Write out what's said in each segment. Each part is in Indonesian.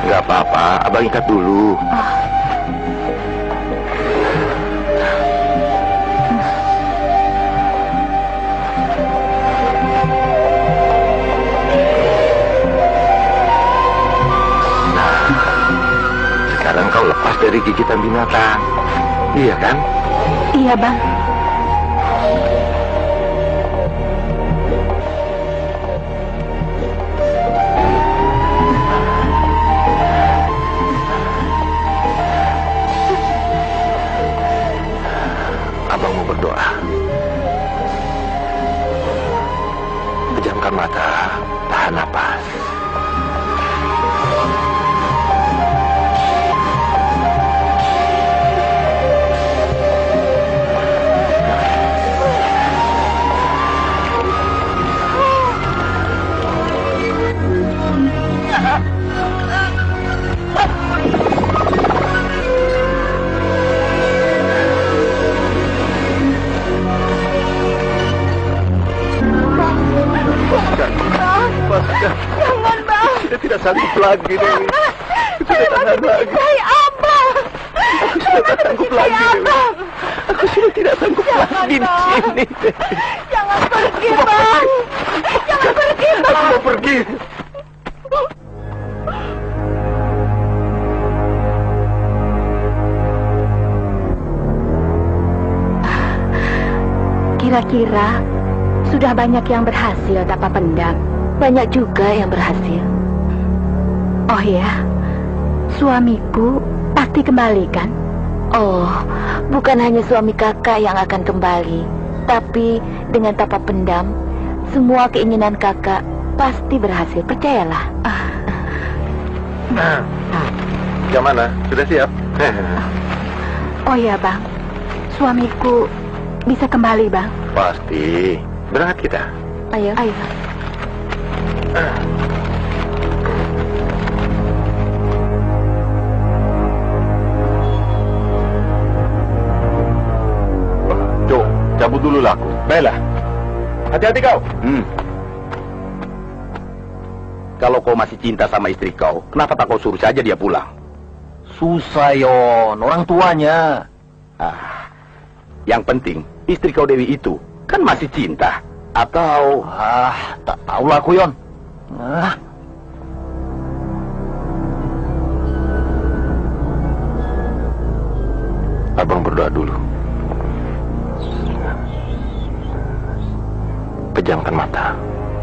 Nggak apa-apa, abang ikat dulu. Sekarang kau lepas dari gigitan binatang. Iya kan? Iya, Bang. Abang mau berdoa. Pejamkan mata, tahan napas. Jangan, Bang. Kita tidak sanggup lagi, Dewi. Kita tidak tahan lagi. Saya Abang. Aku sudah tidak sanggup lagi, Dewi. Aku sudah tidak sanggup lagi di sini, Dewi. Jangan pergi, Bang. Jangan pergi, Bang. Aku mau pergi. Kira-kira sudah banyak yang berhasil tapa pendam. Banyak juga yang berhasil. Oh ya, suamiku pasti kembali kan? Oh, bukan hanya suami kakak yang akan kembali, tapi dengan tapa pendam, semua keinginan kakak pasti berhasil, percayalah. Yang mana? Sudah siap? Oh ya, Bang. Suamiku bisa kembali, Bang. Pasti. Berangkat kita. Ayo. Ayo. Cuk, cabut dulu lah aku. Baiklah. Hati-hati kau. Kalau kau masih cinta sama istri kau, kenapa tak kau suruh saja dia pulang? Susah, Yon. Orang tuanya. Yang penting, istri kau Dewi itu kan masih cinta. Atau... tak tahulah aku, Yon. Abang berdoa dulu. Pejamkan mata.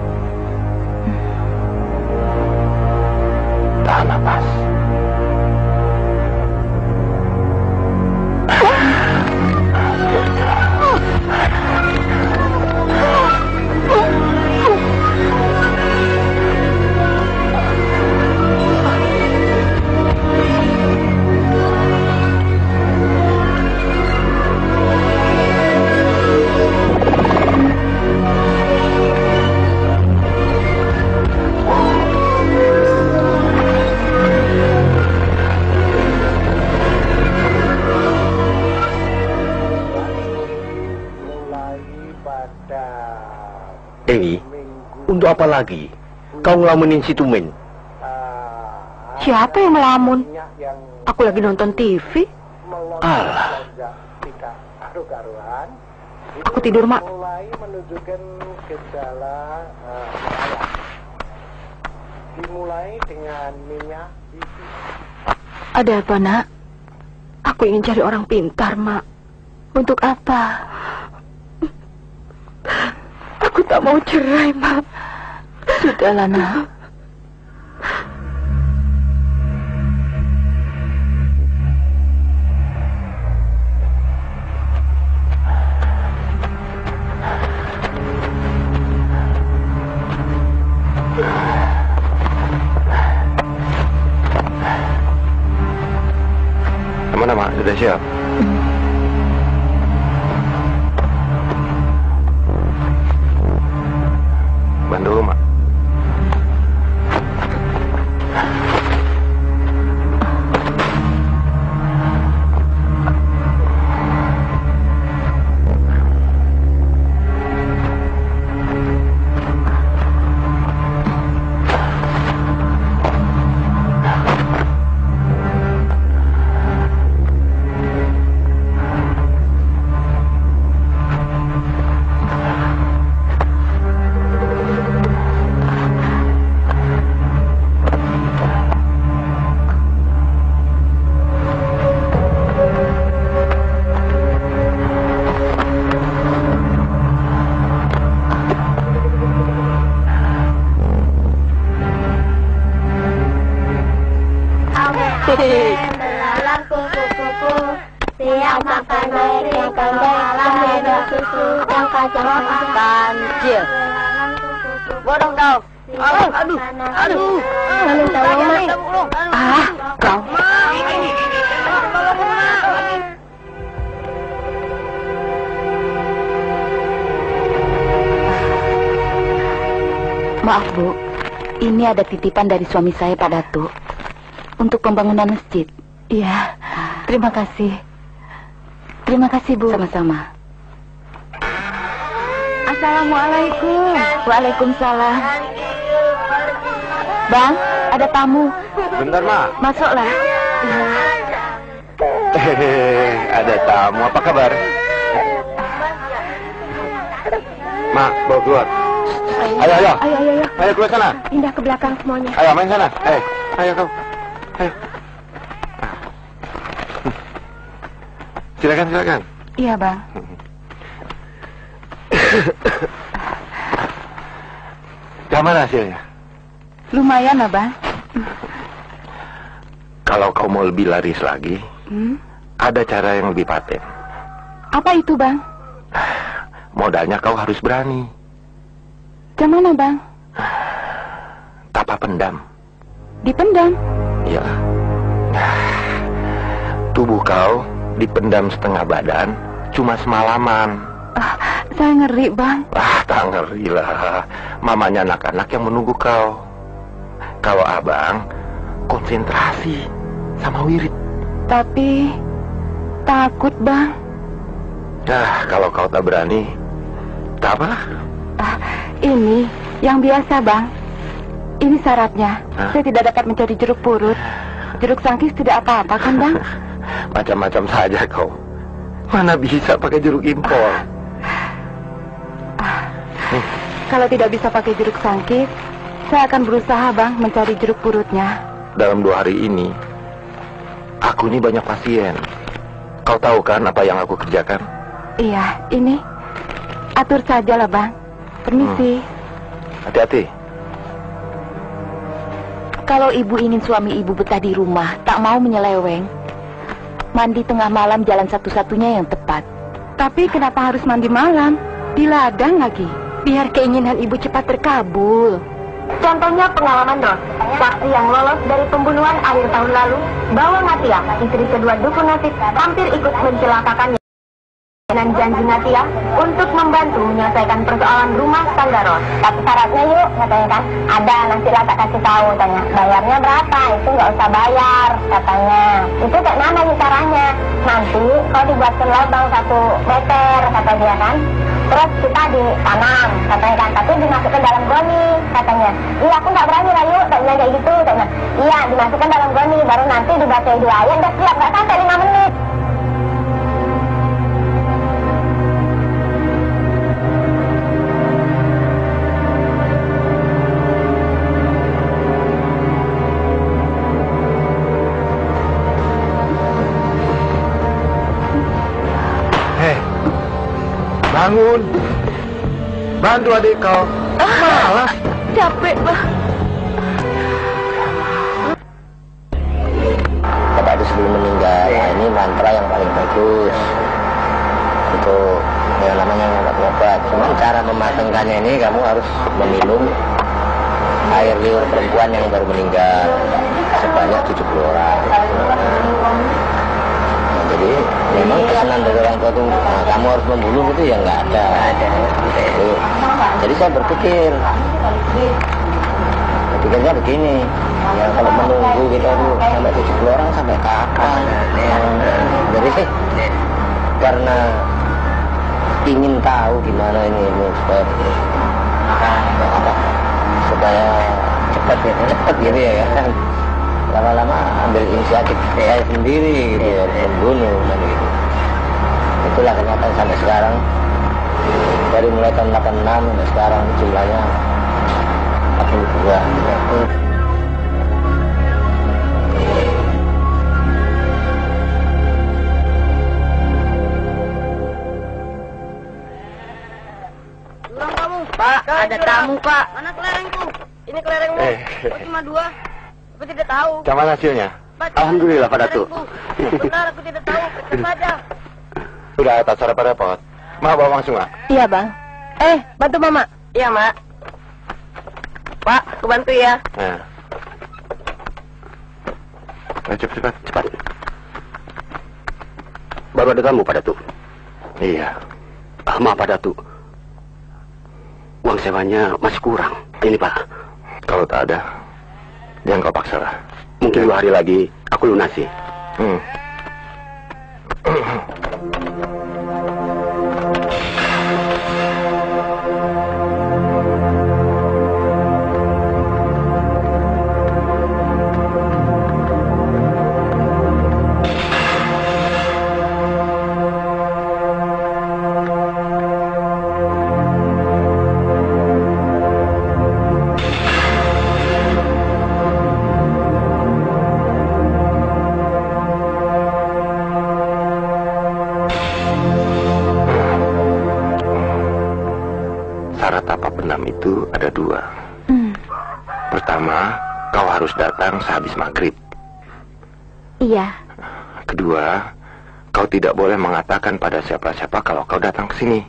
Tahan napas. Dewi, untuk apa lagi? Kau ngelamunin si Tumen? Siapa yang melamun? Aku lagi nonton TV. Alah. Aku tidur, Mak. Dimulai dengan minyak. Ada apa, Nak? Aku ingin cari orang pintar, Mak. Untuk apa? Aku tak mau cerai, Mak. Sudahlah, Nak. Mana, Mak? Sudah siap? Bantu, Mak. Belalang kuku-kuku, siang makan air yang malam minum susu yang kacang Kancil. Bodong kau. Aduh. Minta uang, Kau. Maaf Bu, ini ada titipan dari suami saya Pak Datuk untuk pembangunan masjid. Iya, terima kasih. Terima kasih Bu. Sama-sama. Assalamualaikum. Waalaikumsalam. Bang, ada tamu. Bentar, Ma. Masuklah. Ada tamu. Apa kabar? Ma, bawa keluar. Ayo. Ayo keluar sana. pindah ke belakang semuanya. Ayo main sana. Ayo kau. Ayo. Silakan. Iya, Bang. Gimana hasilnya? Lumayan lah, Bang. Kalau kau mau lebih laris lagi, ada cara yang lebih paten. Apa itu, Bang? Modalnya kau harus berani. Gimana, Bang? Tapa pendam. Dipendam? Iya. Tubuh kau dipendam setengah badan cuma semalaman. Saya ngeri, Bang. Tak ngeri lah. Mamanya anak-anak yang menunggu kau. Kalau abang konsentrasi sama wirid. Tapi takut, Bang. Kalau kau tak berani, tak apalah. Ini yang biasa, Bang. Ini syaratnya. Saya tidak dapat mencari jeruk purut. Jeruk sangkis tidak apa-apa, kan, Bang? Macam-macam saja kau. Mana bisa pakai jeruk impor? Kalau tidak bisa pakai jeruk sangkis, saya akan berusaha, Bang, mencari jeruk purutnya. Dalam 2 hari ini, aku ini banyak pasien. Kau tahu kan apa yang aku kerjakan? Iya, ini. Atur saja lah, Bang. Permisi. Hati-hati. Kalau ibu ingin suami ibu betah di rumah, tak mau menyeleweng, mandi tengah malam jalan satu-satunya yang tepat. Tapi kenapa harus mandi malam? Di ladang lagi. Biar keinginan ibu cepat terkabul. Contohnya pengalaman Ros, saksi yang lolos dari pembunuhan akhir tahun lalu, Bawang Natia, istri kedua Dukun Nasib, hampir ikut mencelakakannya. Dan janji Natia untuk membantu menyelesaikan persoalan rumah tangga Ros. Tapi syaratnya yuk, katanya kan, ada nanti lah tak kasih tahu, tanya. Bayarnya berapa? Itu nggak usah bayar, katanya. Itu kayak mana nih caranya? Nanti kau dibuatkan lubang 1 meter, kata dia kan. Terus kita ditanam, katanya kan, tapi dimasukkan dalam goni, katanya. Iya, aku nggak berani lah yuk, tak bilang kayak gitu, katanya. Iya, dimasukkan dalam goni, baru nanti dibaca 2 ayat, udah siap, nggak sampai 5 menit. Bangun. Bantu adik kau. Malas. Capek, Bang. Bapak itu sebelum meninggal, ini mantra yang paling bagus untuk yang namanya ngobat-ngobat. Cuman cara mematangkannya ini kamu harus meminum air liur perempuan yang baru meninggal sebanyak 70 orang. Jadi memang pesanan dari orang tua itu, kamu harus membunuh itu ya nggak ada. Jadi saya berpikirnya begini, ya kalau menunggu kita tuh sampai 70 orang sampai kapan? Jadi sih karena ingin tahu gimana ini supaya cepat gitu ya kan. Lama-lama ambil inisiatif saya sendiri gitu, membunuh gitu. Itulah kenapa sampai sekarang, dari mulai tahun 86 sampai sekarang jumlahnya 42 gitu. Pak, ada tamu, Pak. Mana kelerengku? Ini kelerengmu. Cuma 2. Aku tidak tahu. Gimana hasilnya? Alhamdulillah Pak Datuk. Benar, aku tidak tahu. Kecil saja. Sudah tak usah repot-repot. Mau bawa langsung, Mak? Iya, Bang. Bantu Mama. Iya, Mak. Pak, aku bantu ya. Nah. Ayo, cepat. Baru ada tamu Pak Datuk. Iya. Maaf Pak Datuk. Uang sewanya masih kurang. Ini Pak. Kalau tak ada, jangan kau paksa lah. Mungkin 2 hari lagi aku lunasi. Syarat tapak benam itu ada 2. Pertama, kau harus datang sehabis maghrib. Iya. Kedua, kau tidak boleh mengatakan pada siapa-siapa kalau kau datang ke sini.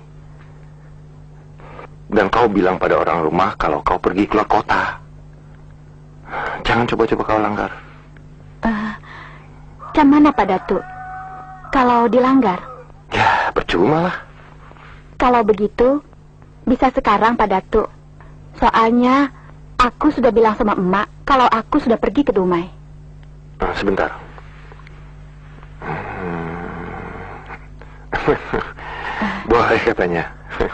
Dan kau bilang pada orang rumah kalau kau pergi keluar kota. Jangan coba-coba kau langgar. Macam mana Pak Datuk? Kalau dilanggar? Ya, percuma lah. Kalau begitu, bisa sekarang Pak Datuk. Soalnya, aku sudah bilang sama emak kalau aku sudah pergi ke Dumai. Sebentar. Boleh katanya.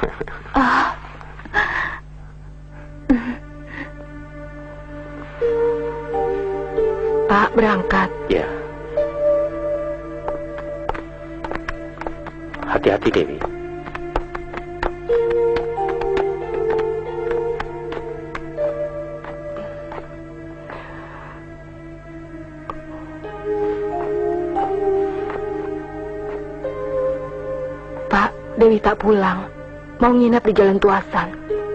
Pak, berangkat. Ya. Hati-hati Dewi. Pak, Dewi tak pulang. Mau nginap di Jalan Tuasan.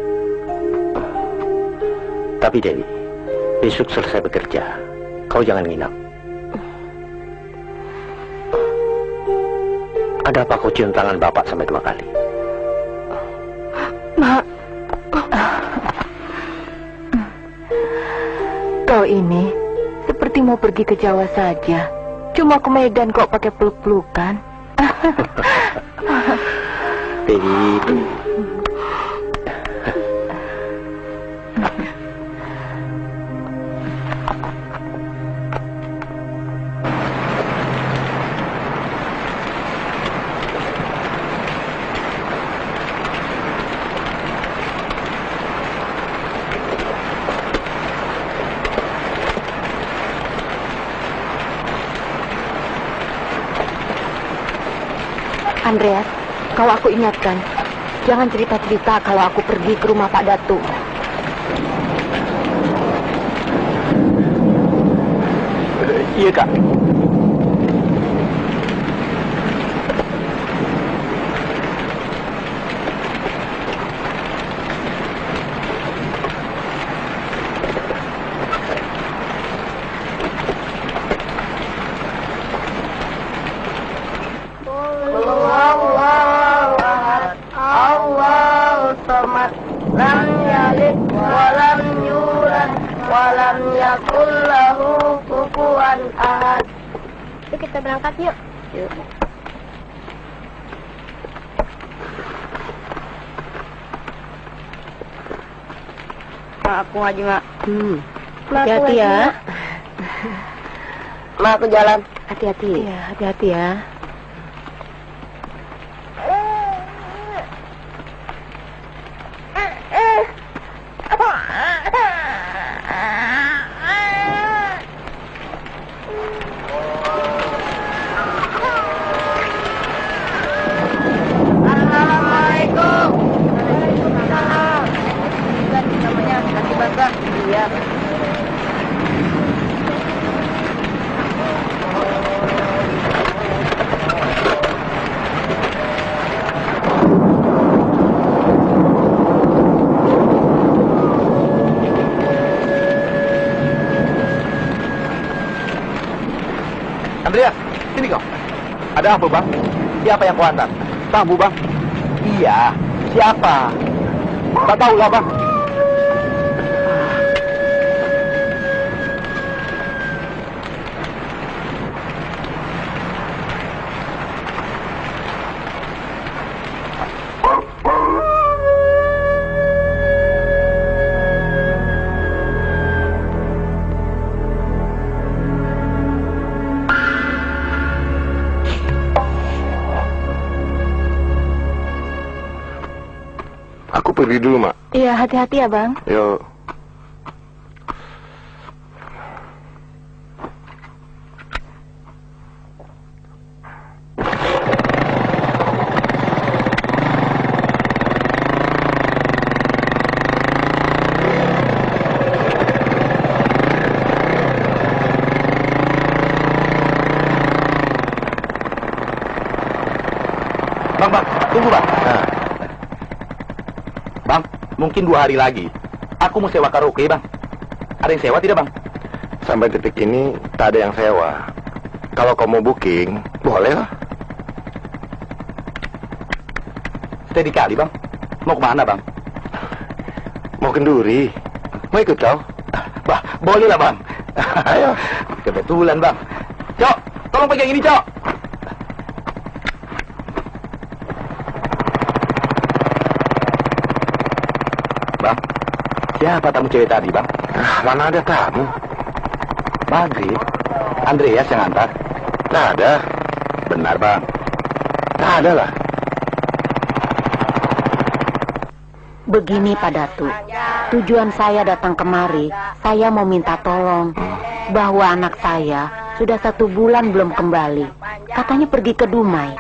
Tapi Dewi, besok selesai bekerja, kau jangan nginap. Ada apa kau cium tangan bapak sampai 2 kali? Mak. Kau ini seperti mau pergi ke Jawa saja. Cuma ke Medan kok pakai peluk-pelukan. Dewi. Andreas, kau aku ingatkan, jangan cerita-cerita kalau aku pergi ke rumah Pak Datuk. Iya Kak. Yuk kita berangkat yuk. Mak, aku ngaji mak. Hati-hati ya. Mak, aku jalan. Hati-hati. Iya, hati-hati ya. Andreas, sini kau. Ada apa, Bang? Siapa yang kau antar? Tamu, Bang. Iya, siapa? Tak tahu lah, Bang. Aku pergi dulu, Mak. Iya, hati-hati ya, Bang. Yuk. Bang, tunggu, Bang. Nah. Bang, mungkin 2 hari lagi aku mau sewa karaoke, Bang. Ada yang sewa tidak, Bang? Sampai detik ini tak ada yang sewa. Kalau kau mau booking, boleh lah. Steady kali, Bang. Mau kemana, Bang? Mau kenduri. Mau ikut kau? Bah, boleh lah, Bang. Ayo. Kebetulan, Bang. Cok, tolong pegang ini, Cok. Bang, siapa tamu cewek tadi, Bang? Mana ada tamu? Maghrib. Andreas yang antar. Tak ada. Benar, Bang. Tak ada lah. Begini, Pak Datu. Tujuan saya datang kemari, saya mau minta tolong. Bahwa anak saya sudah 1 bulan belum kembali. Katanya pergi ke Dumai.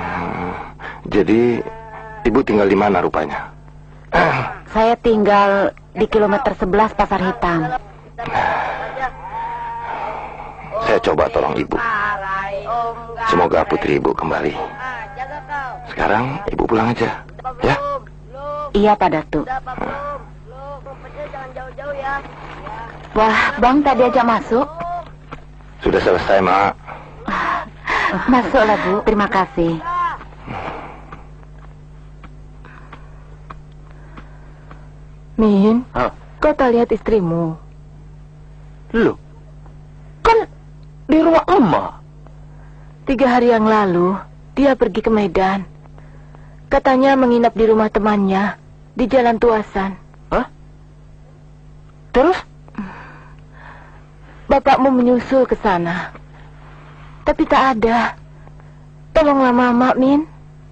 Jadi, Ibu tinggal di mana rupanya? Saya tinggal di kilometer 11 Pasar Hitam. Saya coba tolong Ibu. Semoga putri Ibu kembali. Sekarang Ibu pulang aja, ya? Iya, Pak Datu. Wah, Bang tadi aja masuk. Sudah selesai, Mak. Masuklah, Bu. Terima kasih. Min, kau tak lihat istrimu? Loh, kan di rumah Emak. 3 hari yang lalu, dia pergi ke Medan. Katanya menginap di rumah temannya, di Jalan Tuasan. Hah? Terus? Bapakmu menyusul ke sana. Tapi tak ada. Tolonglah Mama, Min.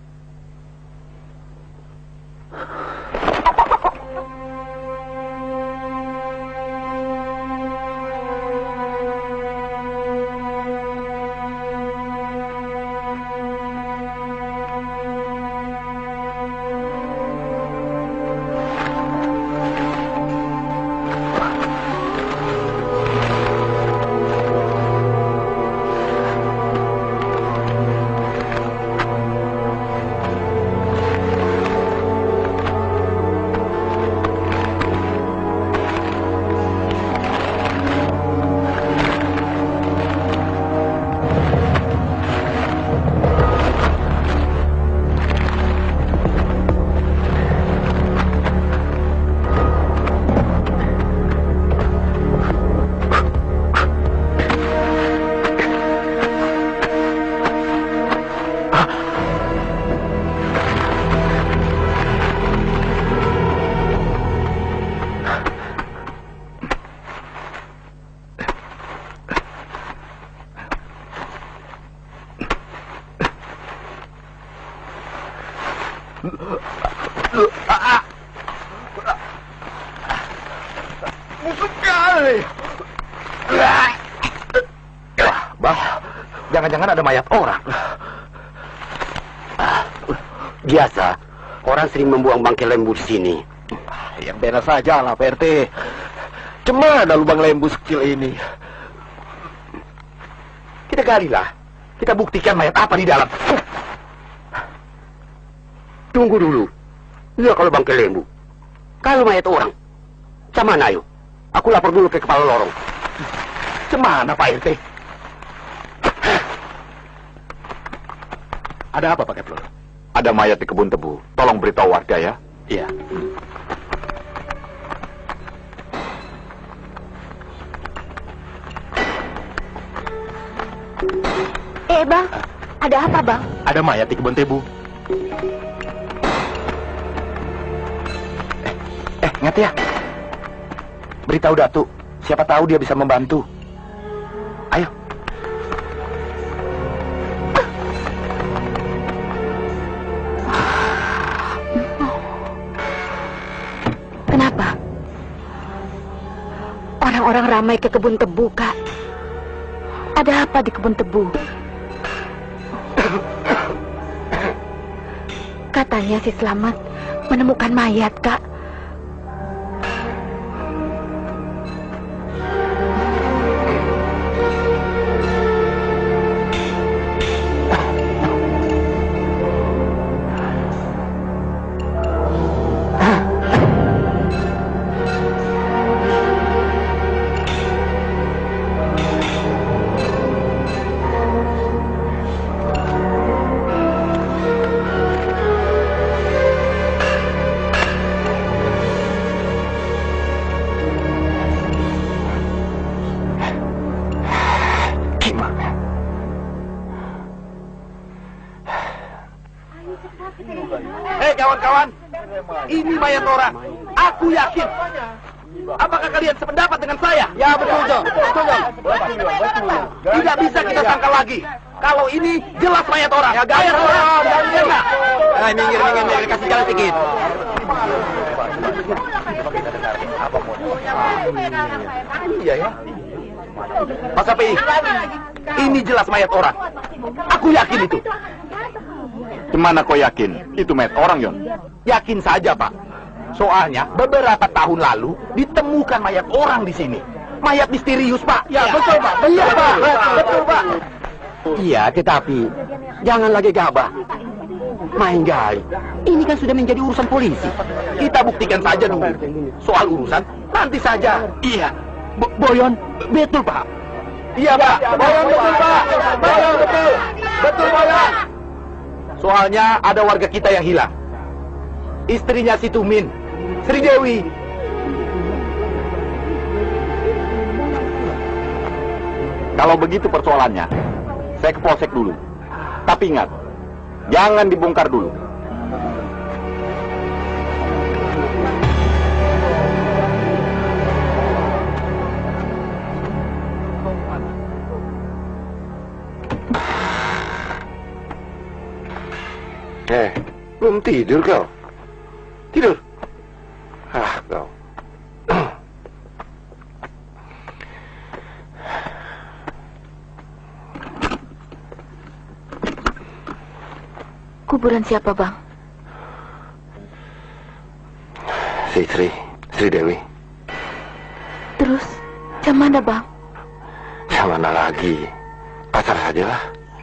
Jangan-jangan ada mayat orang. Biasa, orang sering membuang bangkai lembu di sini. Yang benar saja lah, Pak RT. Cemana lubang lembu sekecil ini? Kita galilah. Kita buktikan mayat apa di dalam. Tunggu dulu. Lihat kalau bangkai lembu. Kalau mayat orang. Camana ayo. Aku lapor dulu ke kepala lorong. Cemana, Pak RT? Ada apa, Pak Keplur? Ada mayat di kebun tebu. Tolong beritahu warga ya. Iya. Bang, ada apa, Bang? Ada mayat di kebun tebu. Ngati ya. Beritahu Datuk. Siapa tahu dia bisa membantu. Ayo. Kenapa? Orang-orang ramai ke kebun tebu, Kak. Ada apa di kebun tebu? Katanya si Slamet menemukan mayat, Kak. Hei kawan-kawan, ini mayat orang. Aku yakin. Apakah kalian sependapat dengan saya? Ya betul, Jom. Betul, Jom. Tidak bisa kita sangka lagi. Kalau ini jelas mayat orang. Ya, mayat orang. Minggir, kasih jalan sedikit. Iya ya. Mas Sapi, ini jelas mayat orang. Aku yakin itu. Gimana kau yakin? Itu mayat orang, Yon? Yakin saja, Pak. Soalnya beberapa tahun lalu ditemukan mayat orang di sini. Mayat misterius, Pak. Ya, betul, Pak. Iya, Pak. Betul, Pak. Iya, tetapi jangan lagi gabah. Main gali. Ini kan sudah menjadi urusan polisi. Kita buktikan saja dulu. Soal urusan nanti saja. Iya. Boyon, betul, Pak. Iya, Pak. Boyon betul, Pak. Boyon betul. Betul, Boyon. Soalnya ada warga kita yang hilang. Istrinya si Tumin, Sri Dewi. Kalau begitu persoalannya, saya ke polsek dulu. Tapi ingat, jangan dibongkar dulu. Belum tidur kau? Tidur? Ah, kau. Kuburan siapa, Bang? Si Sri Dewi. Terus, jam mana, Bang? Jam mana lagi? Pasar sajalah.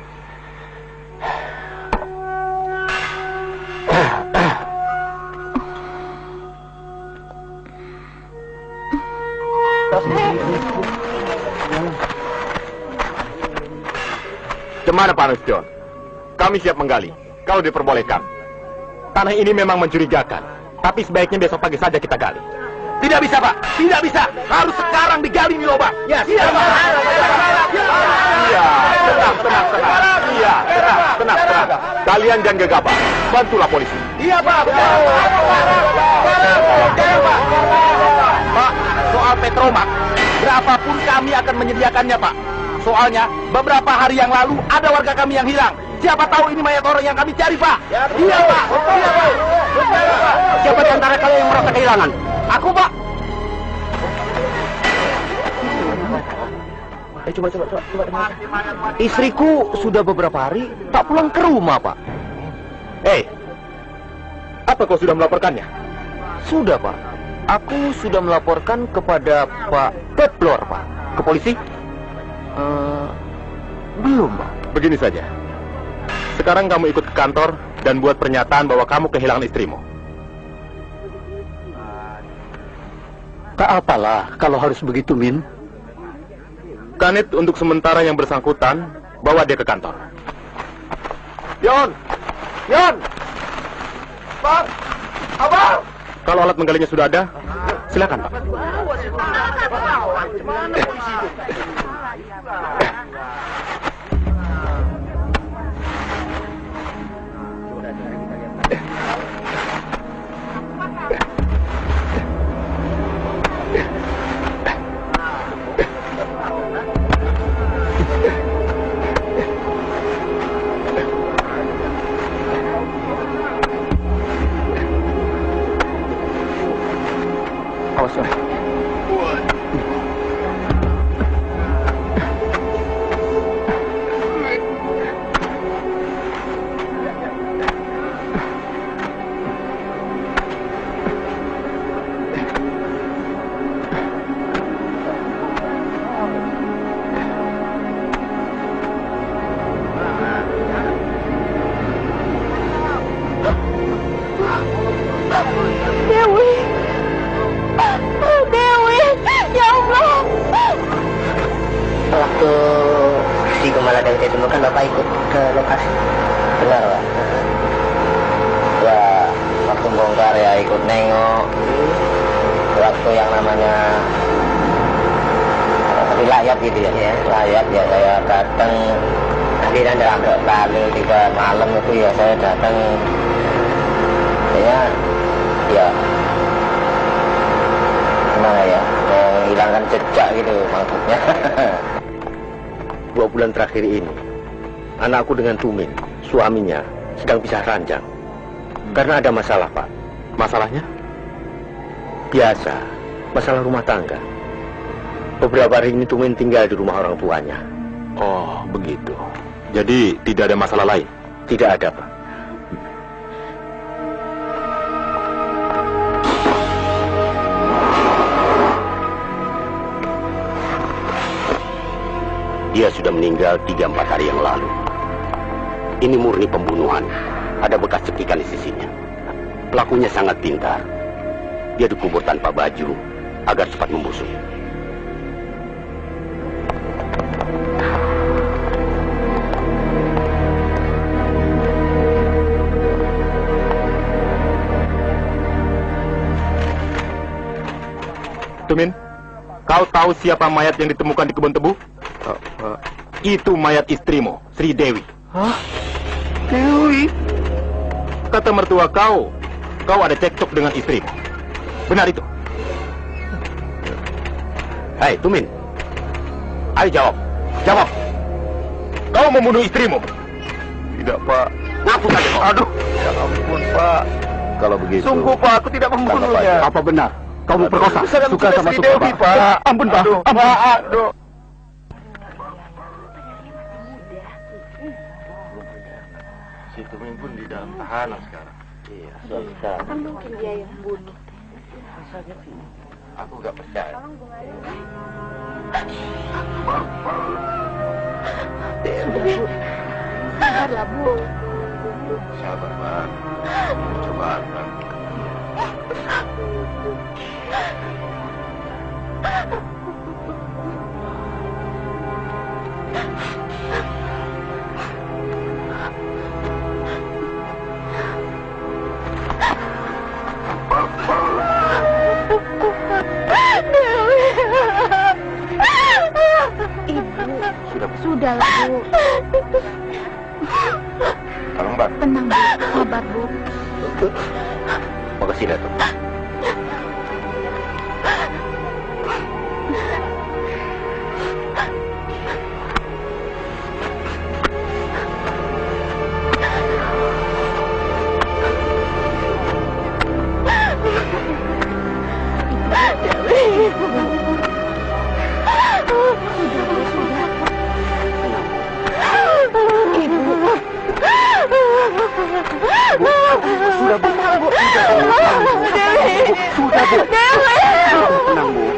Gimana Pak Nustion? Kami siap menggali, kalau diperbolehkan. Tanah ini memang mencurigakan, tapi sebaiknya besok pagi saja kita gali. Tidak bisa, Pak. Tidak bisa. Harus sekarang digali nih, Pak. Ya, siap, Pak. Iya, tenang. Iya, tenang. Kalian jangan gegabah. Bantulah polisi. Iya, Pak. Pak, soal Petromak, berapapun kami akan menyediakannya, Pak. Soalnya, beberapa hari yang lalu ada warga kami yang hilang. Siapa tahu ini mayat orang yang kami cari, Pak. Iya, Pak. Iya, Pak. Siapa di antara kalian yang merasa kehilangan? Aku, Pak. Coba. Istriku sudah beberapa hari tak pulang ke rumah, Pak. Apa kau sudah melaporkannya? Sudah, Pak. Aku sudah melaporkan kepada Pak Keplor, Pak. Ke polisi? Belum, Pak. Begini saja. Sekarang kamu ikut ke kantor dan buat pernyataan bahwa kamu kehilangan istrimu. Tak apalah kalau harus begitu, Min. Kanit untuk sementara yang bersangkutan, bawa dia ke kantor. Yon! Yon! Bang! Abang! Kalau alat menggalinya sudah ada, silakan, Pak. Awas, Yon. Dewi! Dewi! Ya Allah! Waktu si Gemala Dewi ditemukan, Bapak ikut ke lokasi. Benar, Pak. Ya, waktu bongkar ya ikut nengok. Waktu yang namanya layat gitu ya, layat ya saya datang. Nanti dan dalam lalu 3 malam itu ya saya datang. Ya gimana ya, menghilangkan jejak gitu maksudnya. 2 bulan terakhir ini anakku dengan Tumin, suaminya, sedang pisah ranjang karena ada masalah, Pak. Masalahnya? Biasa, masalah rumah tangga. Beberapa hari ini Tumin tinggal di rumah orang tuanya. Oh, begitu. Jadi tidak ada masalah lain? Tidak ada, Pak. Dia sudah meninggal 3-4 hari yang lalu. Ini murni pembunuhan. Ada bekas cekikan di sisinya. Pelakunya sangat pintar. Dia dikubur tanpa baju agar cepat membusuk. Tumin, kau tahu siapa mayat yang ditemukan di kebun tebu? Itu mayat istrimu, Sri Dewi. Hah? Dewi? Kata mertua kau ada cekcok dengan istrimu. Benar itu? Hei, Tumin. Ayo jawab. Jawab. Kau membunuh istrimu? Tidak, Pak. Ngaku saja kau. Aduh. Ya ampun, Pak. Kalau begitu... Sungguh, Pak, aku tidak membunuhnya. Apa benar? Kau memperkosa? Suka sama Sri Suka, Dewi, Pak. Pak. Ampun, Pak. Aduh, Ampun. aduh. Si Tumin pun di dalam tahanan sekarang. Iya, sekarang. Kan mungkin dia yang bunuh. Aku gak percaya. Dewi. Sabarlah, Bu. Sabar, Pak. Coba, Pak. Sudahlah, Bu. Tolong, Mbak. Tenang, Bu. Sabar, Bu. Makasih, Datuk. Sudah, Bu. Dewi. Sudah, Bu. Dewi. Tenang, Bu.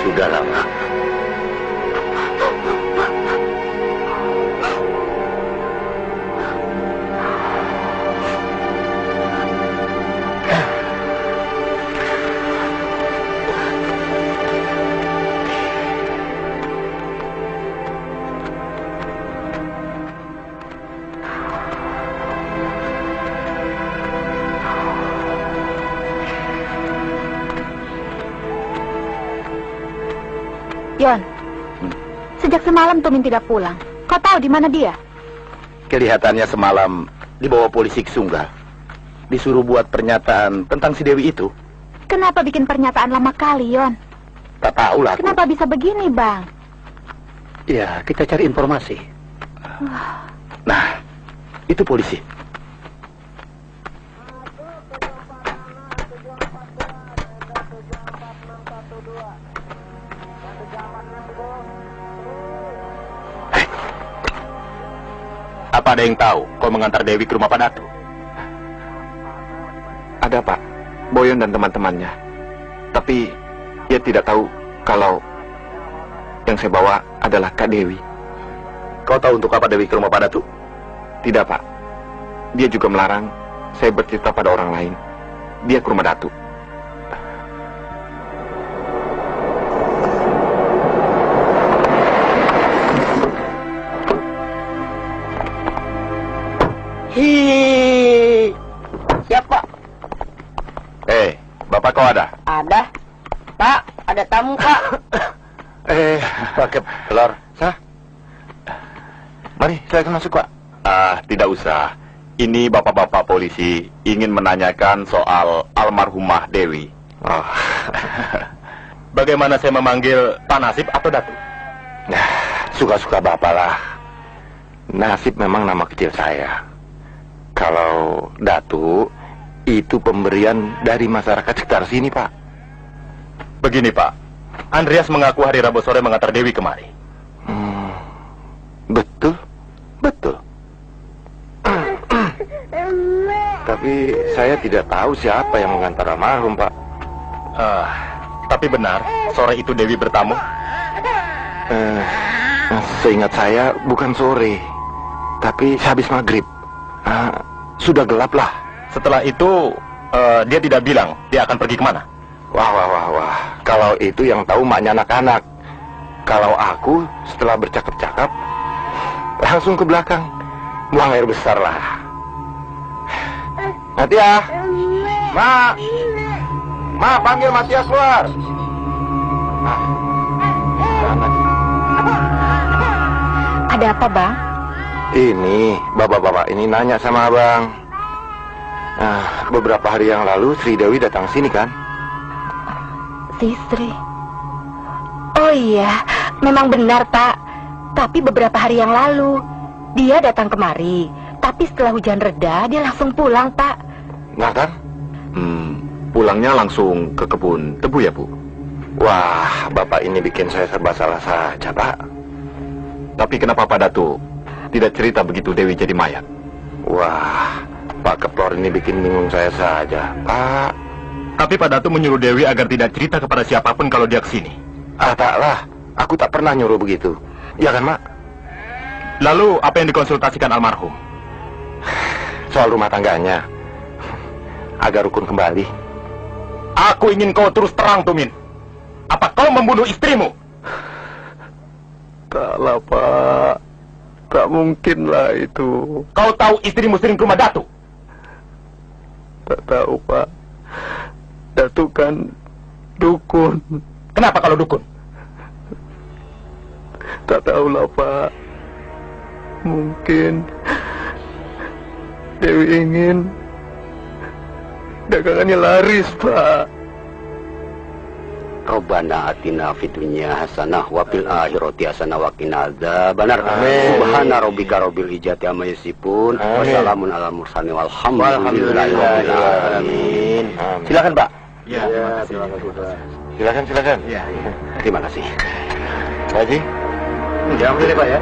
Sudahlah, Mak. Yon, sejak semalam Tumin tidak pulang. Kau tahu di mana dia? Kelihatannya semalam dibawa polisi ke Sunggal. Disuruh buat pernyataan tentang si Dewi itu. Kenapa bikin pernyataan lama kali, Yon? Tak tahu lah aku. Kenapa bisa begini, Bang? Ya, kita cari informasi. Nah, itu polisi. Apa ada yang tahu kau mengantar Dewi ke rumah Pak Datu? Ada, Pak. Boyon dan teman-temannya. Tapi dia tidak tahu kalau yang saya bawa adalah Kak Dewi. Kau tahu untuk apa Dewi ke rumah Pak Datu? Tidak, Pak. Dia juga melarang saya bercerita pada orang lain. Dia ke rumah Datu. Hi, siapa? Bapak kau ada? Ada, Pak. Ada tamu, Pak. Pakai telur. Sah? Mari, silakan masuk, Pak. Tidak usah. Ini bapak-bapak polisi ingin menanyakan soal almarhumah Dewi. Oh. Bagaimana saya memanggil Pak Nasib atau Datu? Suka-suka Bapak lah. Nasib memang nama kecil saya. Kalau Datu, itu pemberian dari masyarakat sekitar sini, Pak. Begini, Pak. Andreas mengaku hari Rabu sore mengantar Dewi kemari. Betul? Betul. Tapi saya tidak tahu siapa yang mengantar almarhum, Pak. Tapi benar, sore itu Dewi bertamu? Seingat saya bukan sore, tapi habis maghrib. Sudah gelap lah. Setelah itu, dia tidak bilang dia akan pergi kemana? Wah. Kalau itu yang tahu maknya anak-anak. Kalau aku setelah bercakap-cakap, langsung ke belakang. Buang air besar lah. Natia! Ma, panggil Matia keluar. Ada apa, Bang? Ini, bapak-bapak ini nanya sama abang. Beberapa hari yang lalu Sri Dewi datang sini kan? Sri. Oh iya, memang benar, Pak. Tapi beberapa hari yang lalu, dia datang kemari. Tapi setelah hujan reda, dia langsung pulang, Pak. Nah kan? Pulangnya langsung ke kebun tebu ya, Bu? Wah, bapak ini bikin saya serba salah saja, Pak. Tapi kenapa Pak Datu tidak cerita begitu Dewi jadi mayat? Wah, Pak Keplor ini bikin bingung saya saja, Pak. Tapi Pak Datu menyuruh Dewi agar tidak cerita kepada siapapun kalau dia kesini. Taklah, aku tak pernah nyuruh begitu. Ya kan, Mak? Lalu apa yang dikonsultasikan almarhum? Soal rumah tangganya. Agar rukun kembali. Aku ingin kau terus terang, Tumin. Apa kau membunuh istrimu? Taklah, Pak. Tak mungkin lah itu. Kau tahu istrimu sering ke rumah Datu? Tak tahu, Pak. Datu kan dukun. Kenapa kalau dukun? Tak tahulah, Pak. Mungkin Dewi ingin dagangannya laris, Pak. Rabbana atina fid dunya hasanah wa fil akhirati hasanah wa qina adzabannar. Subhana rabbika rabbil izzati amma yasifun wa salamun alal mursalin walhamdulillahi rabbil alamin. Silakan, Pak. Ya, Silakan. Ya. Terima kasih. Pak Haji. Jangan pilih, Pak, ya.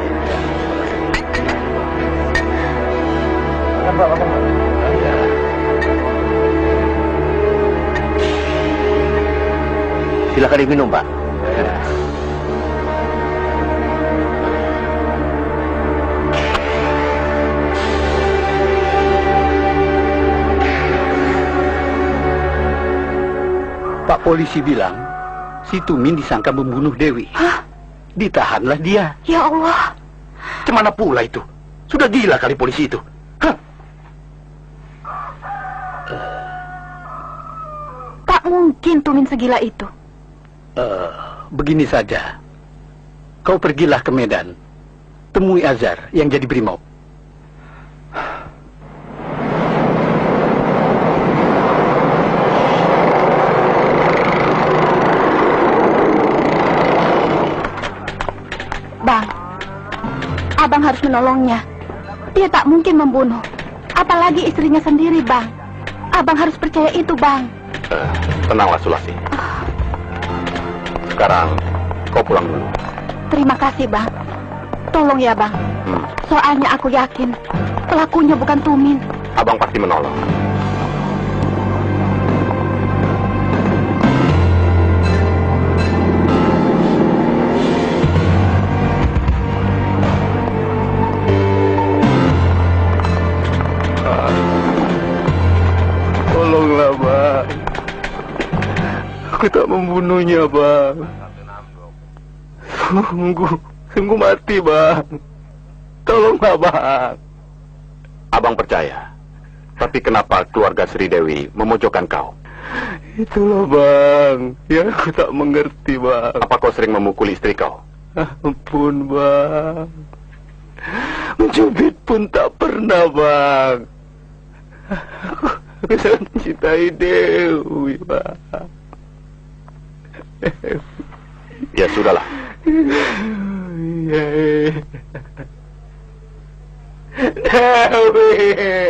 Silakan diminum, Pak. keras. Pak polisi bilang, si Tumin disangka membunuh Dewi. Hah? Ditahanlah dia. Ya Allah. Cemana pula itu? Sudah gila kali polisi itu. Hah? Tak mungkin Tumin segila itu. Begini saja. Kau pergilah ke Medan. Temui Azhar yang jadi brimob. Bang, abang harus menolongnya. Dia tak mungkin membunuh. Apalagi istrinya sendiri, Bang. Abang harus percaya itu, Bang. Tenanglah, Sulasi. Sekarang, kau pulang dulu. Terima kasih, Bang. Tolong ya, Bang. Soalnya aku yakin pelakunya bukan Tumin. Abang pasti menolong. Tolonglah, Bang. Aku tak membunuhnya, Bang. Sungguh mati, Bang. Tolonglah, Bang. Abang percaya. Tapi kenapa keluarga Sri Dewi memojokkan kau? Itulah, Bang, yang aku tak mengerti, Bang. Apa kau sering memukuli istri kau? Ampun, Bang. Mencubit pun tak pernah, Bang. Aku sangat mencintai Dewi, Bang. Ya sudahlah. Dewi.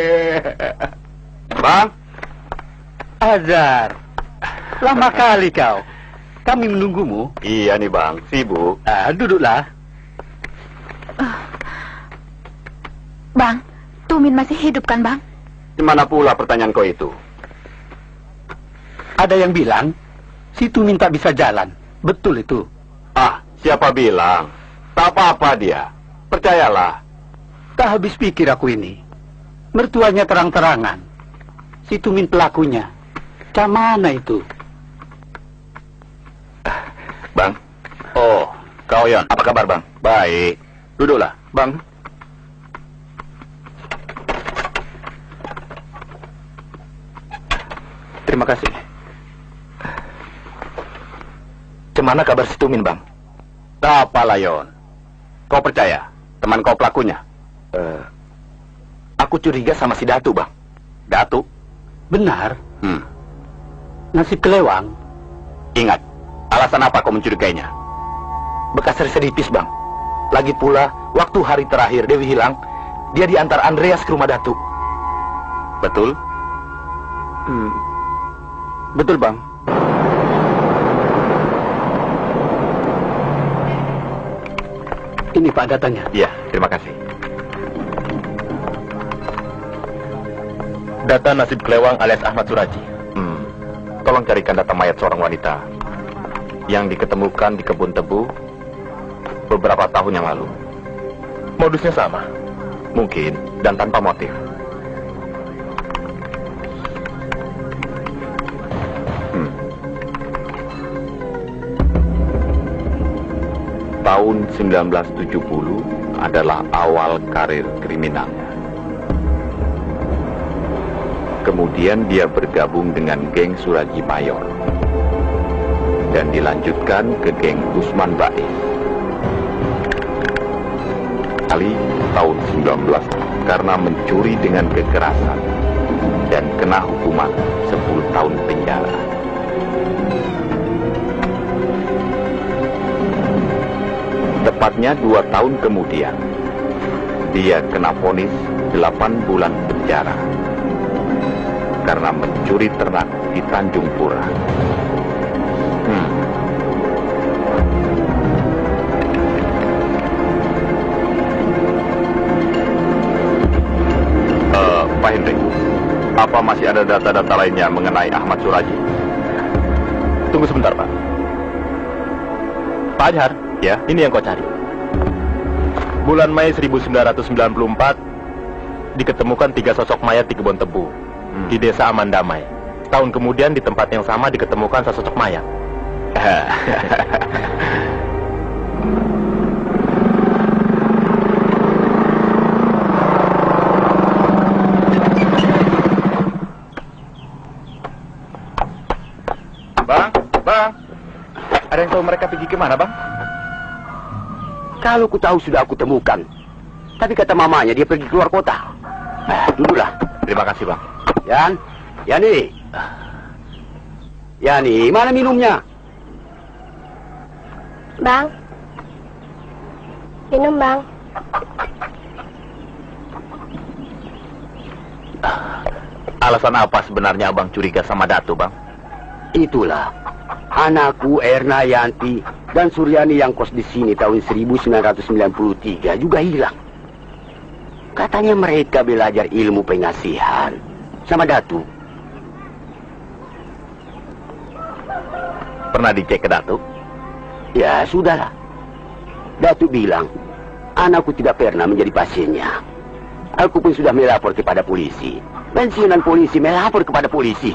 Bang, Azhar, lama kali kau. Kami menunggumu. iya nih Bang, sibuk. Duduklah. Bang, Tumin masih hidup kan, Bang? Gimana pula pertanyaan kau itu? Ada yang bilang si Tumin tak bisa jalan. Betul itu? Siapa bilang? Tak apa-apa dia. Percayalah. Tak habis pikir aku ini. Mertuanya terang-terangan. Si Tumin pelakunya. Macam mana itu? Bang. Oh, kau Yon. Apa kabar, Bang? Baik. Duduklah, Bang. Terima kasih. Cemana kabar si Tumin, Bang? Tak apa, Yon. Kau percaya? Teman kau pelakunya? Aku curiga sama si Datu, Bang. Datu? Benar. Nasib kelewang. Ingat, alasan apa kau mencurigainya? Bekas residivis, Bang. Lagi pula, waktu hari terakhir Dewi hilang, dia diantar Andreas ke rumah Datu. Betul? Betul, Bang. Ini Pak datanya. Iya, terima kasih. Data nasib kelewang alias Ahmad Suraji. Tolong carikan data mayat seorang wanita yang diketemukan di kebun tebu beberapa tahun yang lalu. Modusnya sama? Mungkin, dan tanpa motif. Tahun 1970 adalah awal karir kriminalnya. Kemudian dia bergabung dengan geng Suraji Mayor. Dan dilanjutkan ke geng Usman Bais. Kali tahun 19 karena mencuri dengan kekerasan dan kena hukuman 10 tahun penjara. Tepatnya 2 tahun kemudian, dia kena vonis 8 bulan penjara karena mencuri ternak di Tanjung Pura. Pak Hendrik, apa masih ada data-data lainnya mengenai Ahmad Suraji? Tunggu sebentar, Pak. Pak Adhar, ya, ini yang kau cari. Bulan Mei 1994, diketemukan 3 sosok mayat di kebun tebu, di desa Aman Damai. Tahun kemudian di tempat yang sama diketemukan sesosok mayat. Bang, ada yang tahu mereka pergi kemana, Bang? Kalau ku tahu sudah aku temukan. Tapi kata mamanya dia pergi keluar kota. Duduklah. Terima kasih, Bang. Yani, mana minumnya? Bang. Minum, Bang. Alasan apa sebenarnya Abang curiga sama Datu, Bang? Itulah. Anakku Erna Yanti dan Suryani yang kos di sini tahun 1993 juga hilang. Katanya mereka belajar ilmu pengasihan sama Datu. Pernah dicek ke Datu? Ya, sudahlah. Datu bilang, anakku tidak pernah menjadi pasiennya. Aku pun sudah melapor kepada polisi. Pensiunan polisi melapor kepada polisi.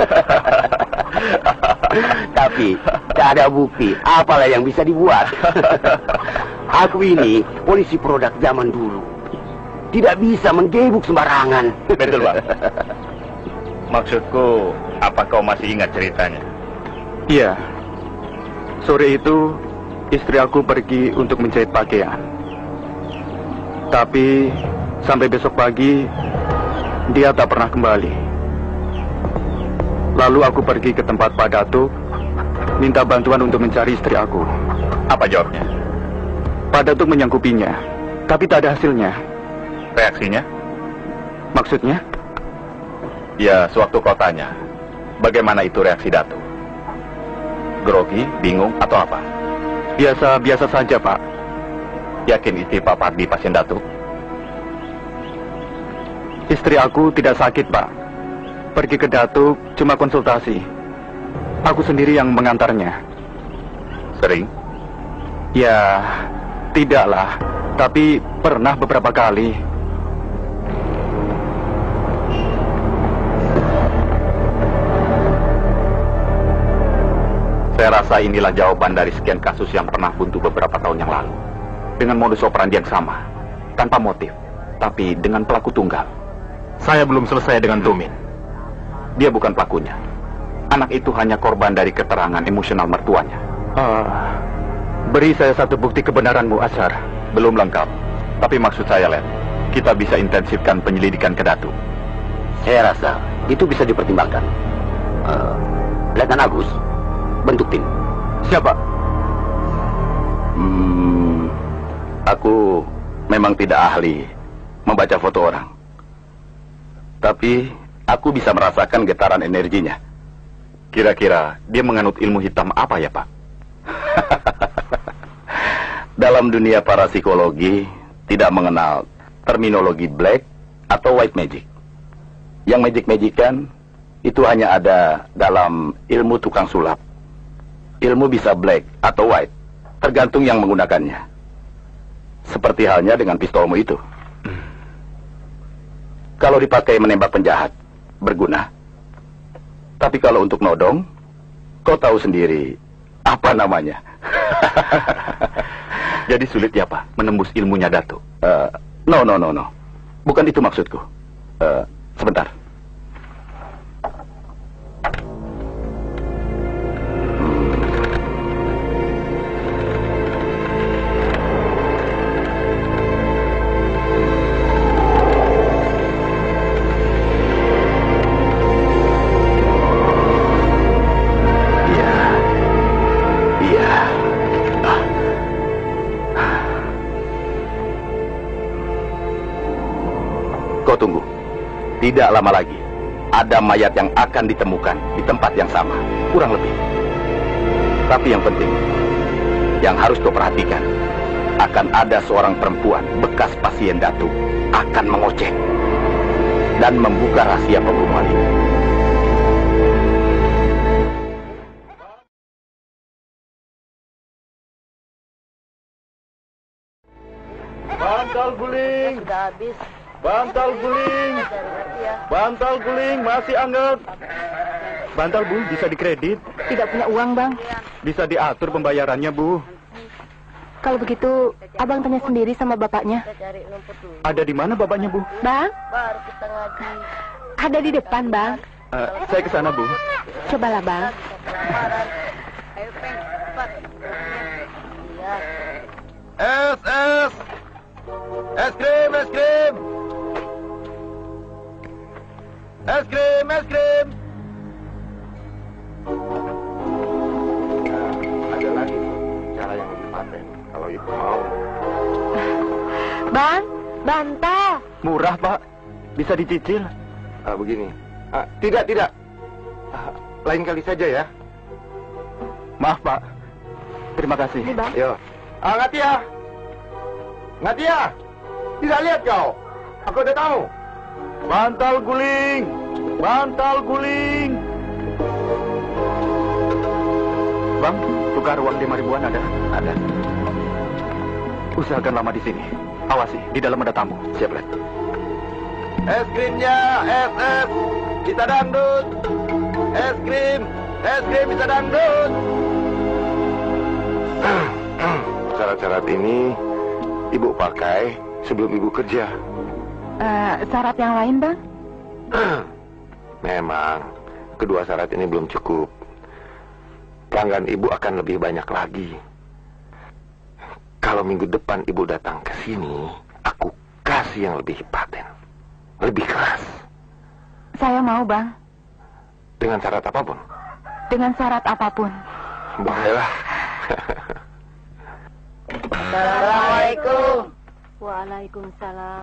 Tapi, tak ada bukti. Apalah yang bisa dibuat. Aku ini polisi produk zaman dulu. Tidak bisa menggebuk sembarangan. Betul, Bang. Maksudku, apa kau masih ingat ceritanya? Iya. Sore itu, istri aku pergi untuk menjahit pakaian. Tapi, sampai besok pagi, dia tak pernah kembali. Lalu aku pergi ke tempat Pak Datuk, minta bantuan untuk mencari istri aku. Apa jawabnya? Pak Datuk menyangkupinya, tapi tak ada hasilnya. Reaksinya? Maksudnya? Ya, sewaktu kau tanya, bagaimana itu reaksi Datu? Grogi, bingung, atau apa? Biasa-biasa saja, Pak. Yakin istri Pak Pardi pasien Datu? Istri aku tidak sakit, Pak. Pergi ke Datuk cuma konsultasi. Aku sendiri yang mengantarnya. Sering? Ya, tidaklah. Tapi pernah beberapa kali. Saya rasa inilah jawaban dari sekian kasus yang pernah buntu beberapa tahun yang lalu. Dengan modus operandi yang sama. Tanpa motif. Tapi dengan pelaku tunggal. Saya belum selesai dengan Tumin. Dia bukan pelakunya. Anak itu hanya korban dari keterangan emosional mertuanya. Beri saya satu bukti kebenaranmu, Ashar. Belum lengkap. Tapi maksud saya, Len, kita bisa intensifkan penyelidikan ke Datu. Saya rasa itu bisa dipertimbangkan. Letnan Agus, bentuk tim. Siapa? Aku memang tidak ahli membaca foto orang. Tapi aku bisa merasakan getaran energinya. Kira-kira dia menganut ilmu hitam apa ya, Pak? Dalam dunia parapsikologi tidak mengenal terminologi black atau white magic. Yang magic-magican itu hanya ada dalam ilmu tukang sulap. Ilmu bisa black atau white, tergantung yang menggunakannya. Seperti halnya dengan pistolmu itu. Kalau dipakai menembak penjahat, berguna. Tapi kalau untuk nodong, kau tahu sendiri apa namanya. Jadi sulit ya, Pak, menembus ilmunya Datu. No. Bukan itu maksudku. Sebentar. Kau tunggu. Tidak lama lagi, ada mayat yang akan ditemukan di tempat yang sama, kurang lebih. Tapi yang penting, yang harus kau perhatikan, akan ada seorang perempuan bekas pasien Datu akan mengoceh dan membuka rahasia pembunuhan ini. udah habis. Bantal guling. Bantal guling masih anget. Bantal, Bu, bisa dikredit. Tidak punya uang, Bang. Bisa diatur pembayarannya, Bu. Kalau begitu, Abang tanya sendiri sama bapaknya. Ada di mana bapaknya, Bu? Bang, Baru kita ngaji. ada di depan, Bang. Saya ke sana, Bu. Cobalah, Bang. Ayo, Peng, cepat. Iya. Es. Es krim. Es krim. Ada lagi cara yang lebih paten. Kalau ibu mau. Bang, bantal. Murah, Pak. Bisa dicicil. Begini. Tidak. Lain kali saja ya. Maaf, Pak. Terima kasih. Ini, Bang. Yo. Ngatia. Tidak lihat kau. Aku udah tahu. Bantal guling. Bang, tukar uang 5 ribuan ada? Ada. Usahakan lama di sini. Awasi, di dalam ada tamu. Siap, Lek. Es krimnya, es. Kita dangdut. Es krim bisa dangdut. Syarat-syarat ini ibu pakai sebelum ibu kerja. Syarat yang lain, Bang? Memang kedua syarat ini belum cukup. Pelanggan ibu akan lebih banyak lagi. Kalau minggu depan ibu datang ke sini, aku kasih yang lebih paten, lebih keras. Saya mau, Bang. Dengan syarat apapun. Dengan syarat apapun. Bolehlah. Assalamualaikum. Waalaikumsalam.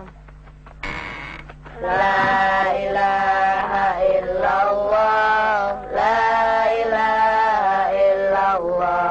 La ilaha illallah. La ilaha illallah.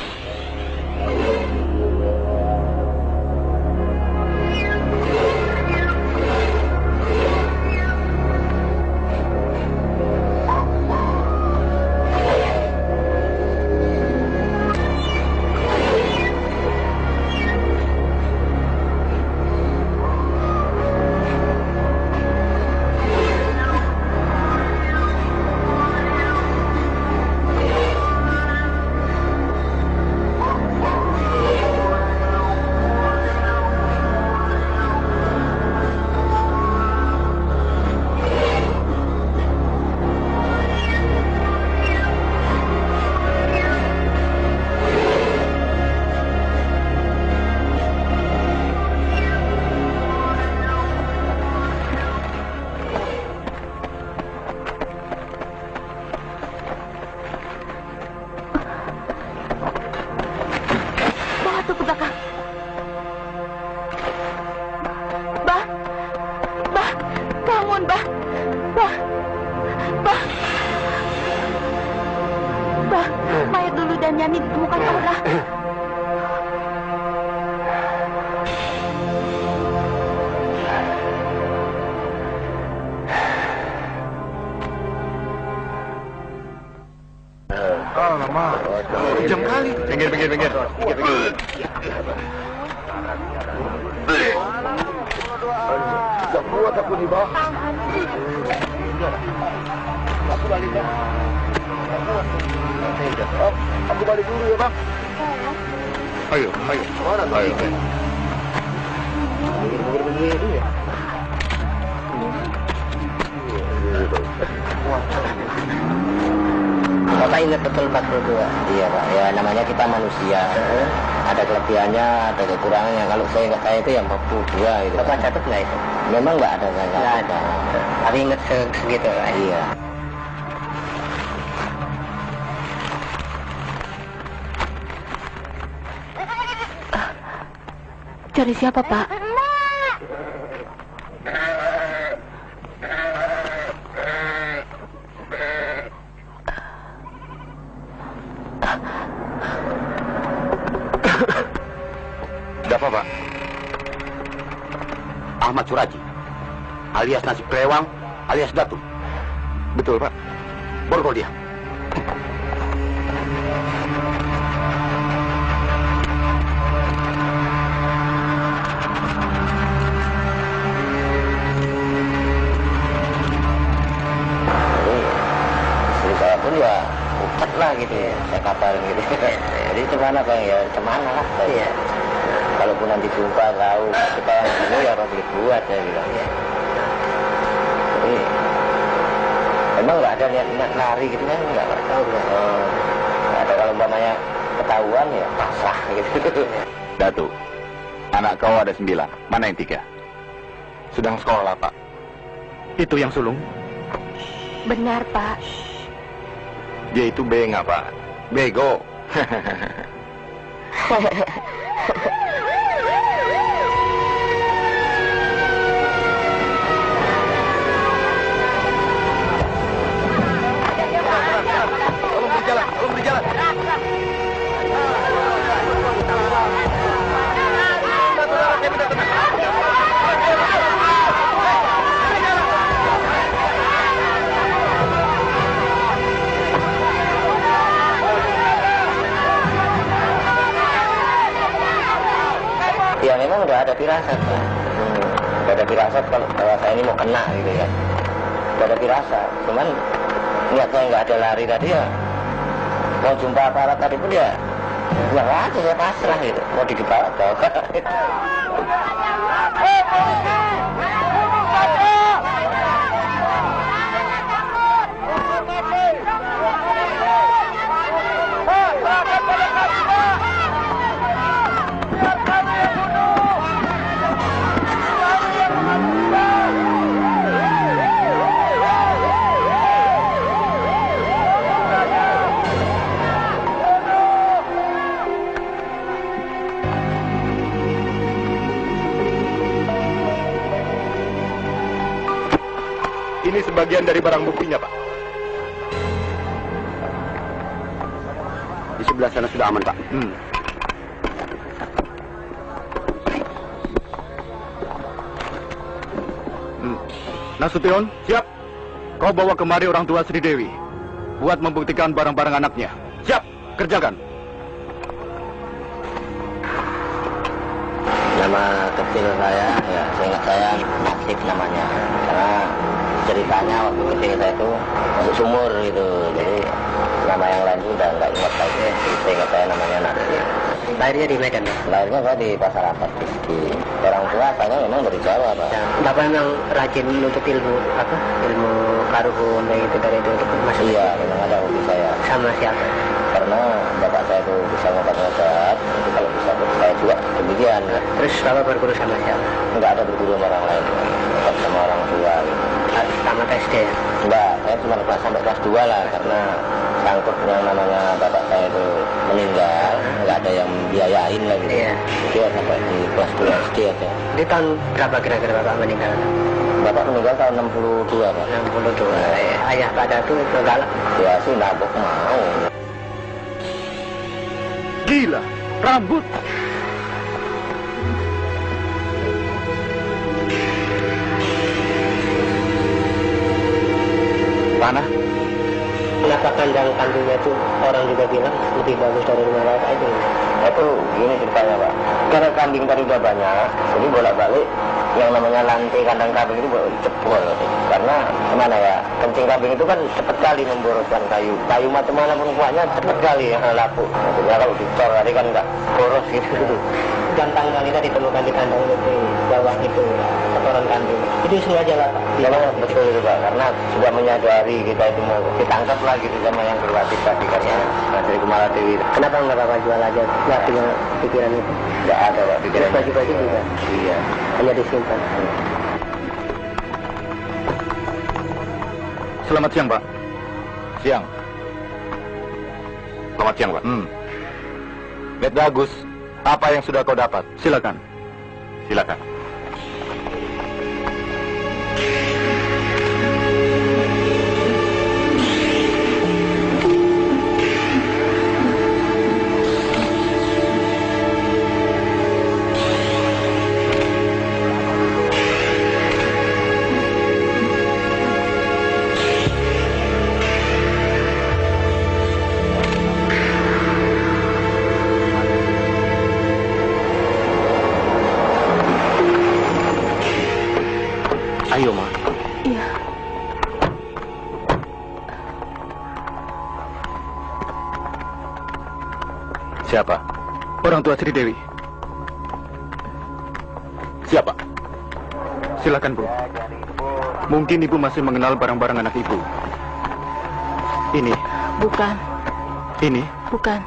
Mayat Lulu dan Yani ditemukan Aura. Jam kali. Pinggir. Gak kuat aku nih, Bang. Aku balik, Bang. Aku balik dulu ya, Bang. Ayo. Mana ayo. Begini ya. Bapak ingat betul 42? Iya, Pak. Ya namanya kita manusia. Ada kelebihannya, ada kekurangannya. Kalau saya itu ya 42 gitu. Bapak catat nggak itu? Memang nggak ada. Nggak ada. Tapi ingat segitu, Pak. Iya. Cari siapa, Pak? Ada apa, Pak? Ahmad Suraji, alias Nasib Kelewang, alias Datu. Betul, Pak. Borgol dia. ya ucap lah gitu ya, saya kabarin gitu. Jadi cemana bang ya, cemana lah. Iya. Kalaupun nanti jumpa tahu kita yang ini ya apa boleh buat ya bilang. Jadi emang nggak ada niat lari gitu kan, nggak tahu. Nggak ada, kalau umpamanya ketahuan ya pasrah gitu. Datu, anak kau ada 9, mana yang 3? Sedang sekolah, Pak. Itu yang sulung. Benar, Pak. Dia itu benga, Pak. Bego. Tolong berjalan. Ya memang udah ada firasat ya. Udah ada firasat kalau saya ini mau kena gitu ya. Udah ada firasat, cuman niat saya nggak ada lari tadi ya. Mau jumpa aparat tadi pun ya bilang aja saya pasrah gitu. Mau dibawa atau Ini sebagian dari barang buktinya, Pak. Di sebelah sana sudah aman, Pak. Nasution, Siap. kau bawa kemari orang tua Sri Dewi buat membuktikan barang-barang anaknya. Siap. Kerjakan. nama kecil saya, ya seingat saya Nasib namanya. Karena ceritanya waktu kecil saya itu masuk sumur gitu, jadi nama yang lain itu udah nggak ingat lagi. Seingat saya namanya Nasib. Lahirnya di Medan ya? Lahirnya saya di Pasar Atas. Di orang tua saya memang dari Jawa, Pak. Ya, Bapak memang rajin menuntut ilmu apa? Ilmu karuhun itu dari itu masuk. Iya, memang ada hobi saya. Sama siapa? Karena bapak saya itu bisa ngobat-ngobat, itu kalau bisa saya juga demikian. Terus bapak berguru sama siapa? Enggak ada berguru sama orang lain, ngobat sama orang tua. Gitu. Tamat SD ya? Enggak, saya cuma sampai kelas 2 lah, karena sangkut yang namanya bapak saya itu meninggal, enggak ada yang biayain lah gitu. Iya. Dia sampai di kelas 2 SD aja. Di tahun berapa kira-kira bapak meninggal? Bapak meninggal tahun 62, Pak. 62. Ayah pada itu galak? Ya sih, nabok mau. Gila, rambut. Panah? Kenapa kandang kandungnya itu orang juga bilang lebih bagus dari rumah bapak itu? Itu gini ceritanya, Pak. Karena kambing tadi udah banyak, jadi bolak-balik yang namanya lantai kandang kambing itu jebol. Karena gimana ya, kencing kambing itu kan cepet kali memboroskan kayu. Kayu macam mana pun kuatnya cepet kali ya lapuk. Maksudnya kalau dicor tadi kan nggak boros gitu. Dan tanggal kita ditemukan di kandang itu bawah itu kotoran kambing. Itu sengaja lah, Pak. Ya, betul itu, Pak. Karena sudah menyadari kita itu mau ditangkap lagi sama yang berwajib tadi karena dari Kumala Dewi. Kenapa nggak Bapak jual aja? Nggak punya pikiran itu? Nggak ada, Pak. Pikiran baju-baju juga? Iya. Hanya disimpan. Selamat siang, Pak. Siang. Selamat siang, Pak. Lihat bagus. Apa yang sudah kau dapat? Silakan. Silakan. Ayo, Ma. Iya. Siapa? Orang tua Sri Dewi. Siapa? Silakan, Bu. Mungkin Ibu masih mengenal barang-barang anak Ibu. Ini. Bukan. Ini. Bukan.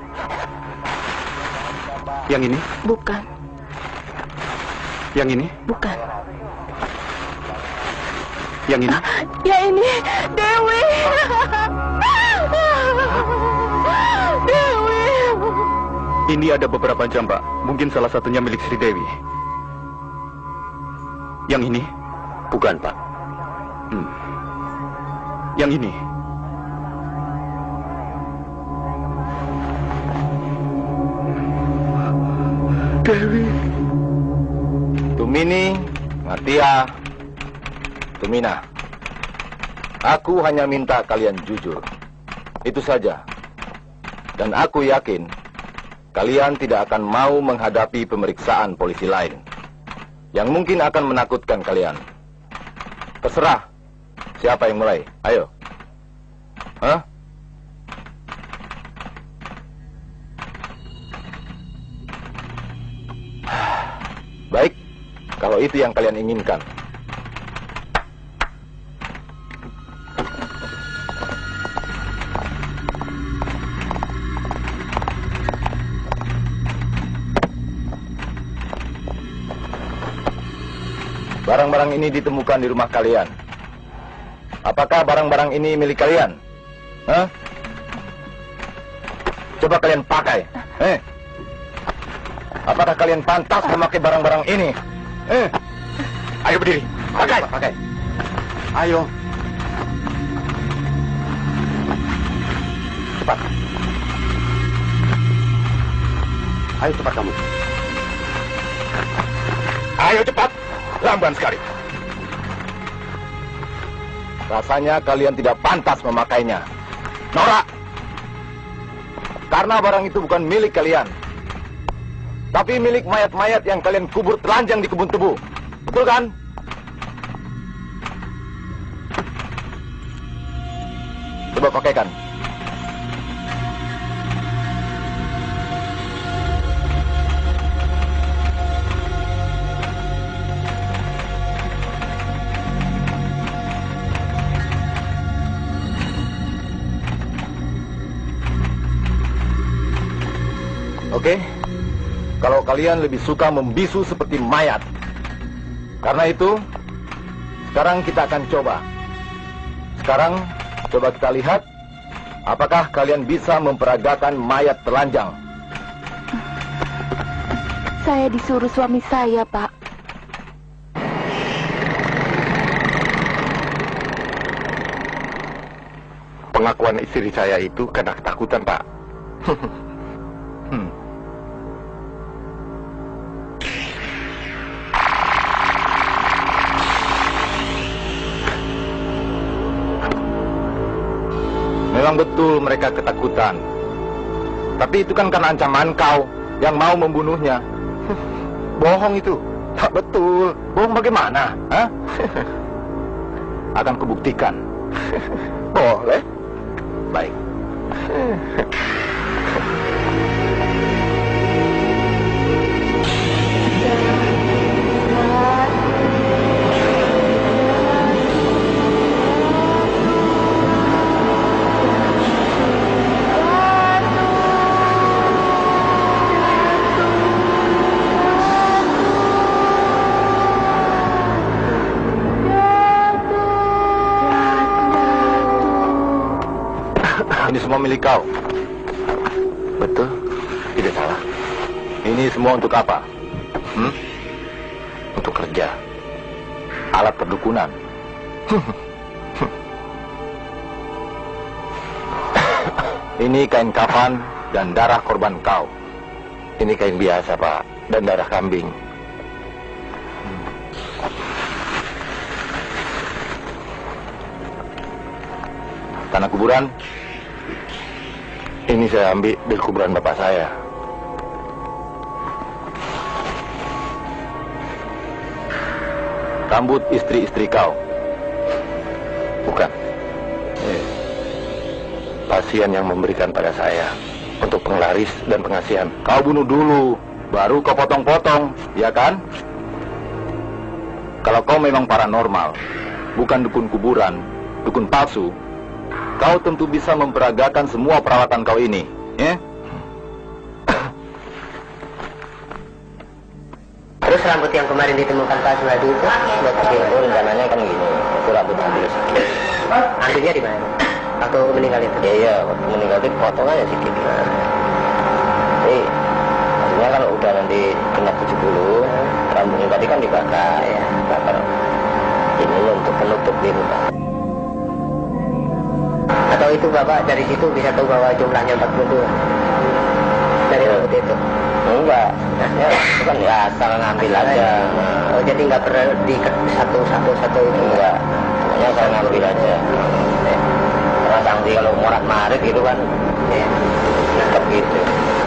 Yang ini. Bukan. Yang ini. Bukan. Yang ini. Ya ini, Dewi. Dewi. Ini ada beberapa jam, Pak. Mungkin salah satunya milik Sri Dewi. Yang ini. Bukan, Pak. Yang ini. Dewi. Tumini, Ngatia, Tumina. Aku hanya minta kalian jujur. Itu saja. Dan aku yakin kalian tidak akan mau menghadapi pemeriksaan polisi lain yang mungkin akan menakutkan kalian. Terserah siapa yang mulai. Ayo. Hah? Baik, kalau itu yang kalian inginkan. Barang-barang ini ditemukan di rumah kalian. Apakah barang-barang ini milik kalian? Hah? Coba kalian pakai. Apakah kalian pantas memakai barang-barang ini? Ayo berdiri. Pakai. Pakai. Ayo. Cepat. Ayo cepat kamu. Ayo cepat. Lamban sekali. Rasanya kalian tidak pantas memakainya. Norak! Karena barang itu bukan milik kalian, tapi milik mayat-mayat yang kalian kubur telanjang di kebun tebu. Betul kan? Coba pakaikan. Oke? Kalau kalian lebih suka membisu seperti mayat. Karena itu, sekarang kita akan coba. Sekarang, coba kita lihat, apakah kalian bisa memperagakan mayat telanjang. Saya disuruh suami saya, Pak. Pengakuan istri saya itu karena ketakutan, Pak. Memang betul mereka ketakutan. Tapi itu kan karena ancaman kau yang mau membunuhnya. Bohong itu. Tak betul. Bohong bagaimana? Hah? Akan kubuktikan. Boleh. Baik. Ini semua milik kau. Betul, tidak salah. Ini semua untuk apa? Untuk kerja. Alat perdukunan. Ini kain kafan dan darah korban kau. Ini kain biasa, Pak, dan darah kambing. Tanah kuburan. Ini saya ambil dari kuburan bapak saya. Rambut istri-istri kau. Bukan. Pasien yang memberikan pada saya. untuk penglaris dan pengasihan. Kau bunuh dulu, baru kau potong-potong, ya kan? Kalau kau memang paranormal, bukan dukun kuburan, dukun palsu, kau tentu bisa memperagakan semua peralatan kau ini, ya? Terus rambut yang kemarin ditemukan Pak Suradi itu, itu rencananya kan gini, itu rambut ambil sedikit. Ambilnya di mana? Atau meninggal itu? Iya, waktu meninggal itu potongannya sedikit. Jadi, maksudnya kalau udah nanti kena 70, rambutnya tadi kan dibakar, ya, bakar. Ini untuk penutup di rumah. Atau itu Bapak dari situ bisa tahu bahwa jumlahnya 42 dari rambut itu? Enggak, ya, itu kan ya asal ngambil aja. Oh, jadi nggak perlu diikat satu itu? Enggak, hanya asal ngambil aja. Karena sanksi kalau morat-marit gitu kan, ya, tetap gitu.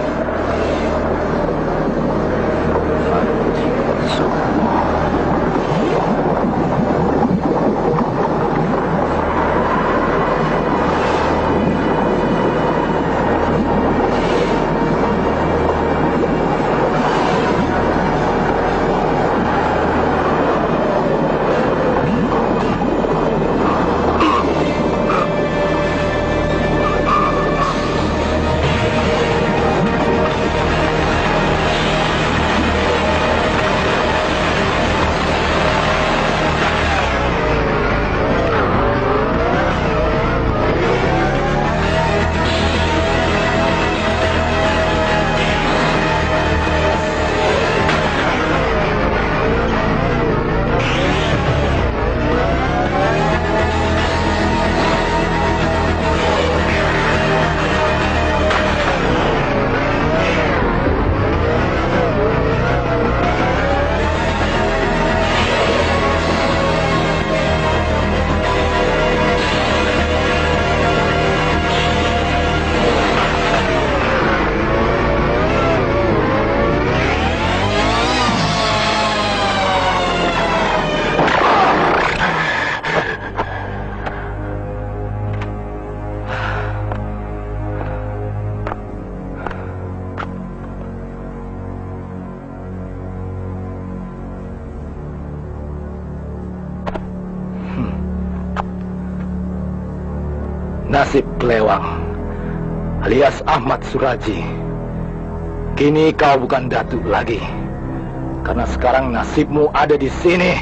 Nasib Kelewang alias Ahmad Suraji. Kini kau bukan Datuk lagi, karena sekarang nasibmu ada di sini.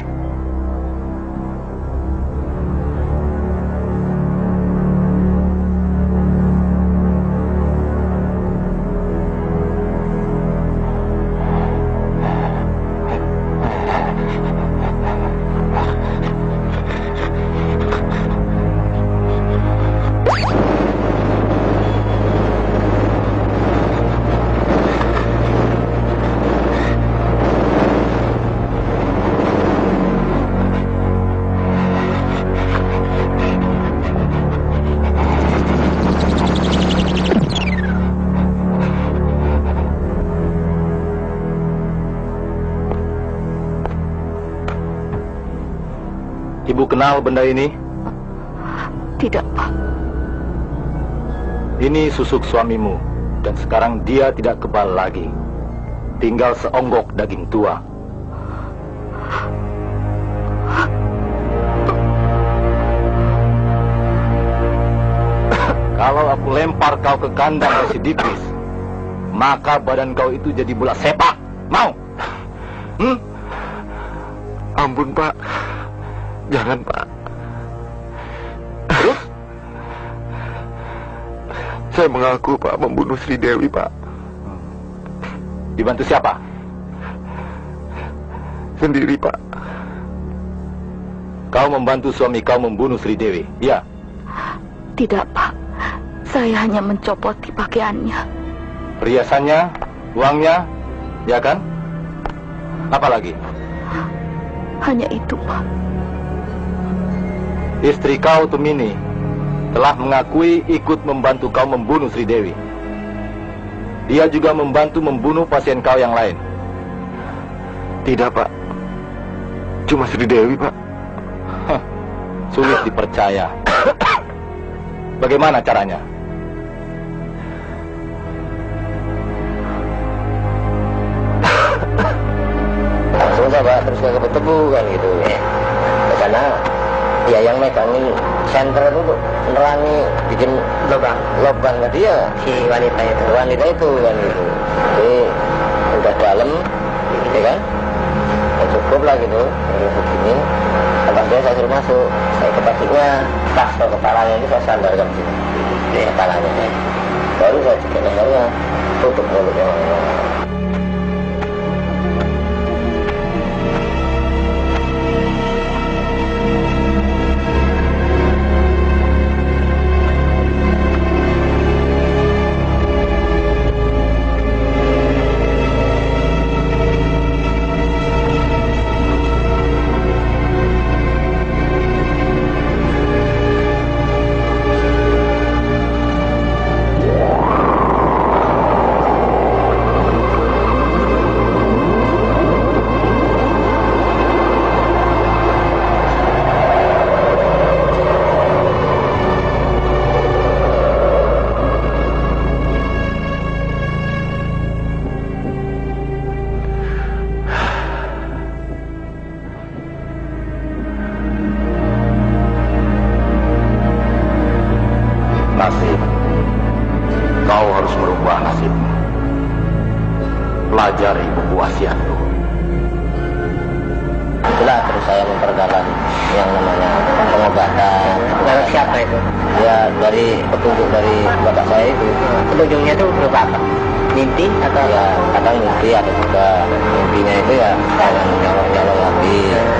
Ibu kenal benda ini? Tidak, Pak. Ini susuk suamimu, dan sekarang dia tidak kebal lagi. Tinggal seonggok daging tua. Kalau aku lempar kau ke kandang Residipis, maka badan kau itu jadi bola sepak. Mau? Ampun, Pak. Jangan, Pak. Terus? Saya mengaku, Pak, membunuh Sri Dewi, Pak. Dibantu siapa? Sendiri, Pak. Kau membantu suami kau membunuh Sri Dewi, ya? Tidak, Pak. Saya hanya mencopoti pakaiannya. Perhiasannya, uangnya, ya kan? Apa lagi? Hanya itu, Pak. Istri kau, Tumini, telah mengakui ikut membantu kau membunuh Sri Dewi. Dia juga membantu membunuh pasien kau yang lain. Tidak, Pak. Cuma Sri Dewi, Pak. Sulit dipercaya. Bagaimana caranya? tebu kan gitu. Karena ya yang megangin senter itu nerangi bikin lubang ke dia si wanita itu kan gitu. Jadi udah dalam, gitu kan? Ya cukup lah gitu, begini. Lepas dia saya suruh masuk, saya kepastinya pas ke kepalanya ini saya sandarkan sini, di kepalanya. Baru saya cek lehernya, tutup mulutnya. Nasib, kau harus merubah nasibmu. Pelajari buku wasiatku. Itulah terus saya memperdalam yang namanya pengobatan. Dari siapa itu? Ya dari petunjuk dari bapak saya itu. Petunjuknya itu berupa apa? Mimpi atau? Ya kadang mimpi, ada juga mimpinya itu ya jangan nyolong lagi.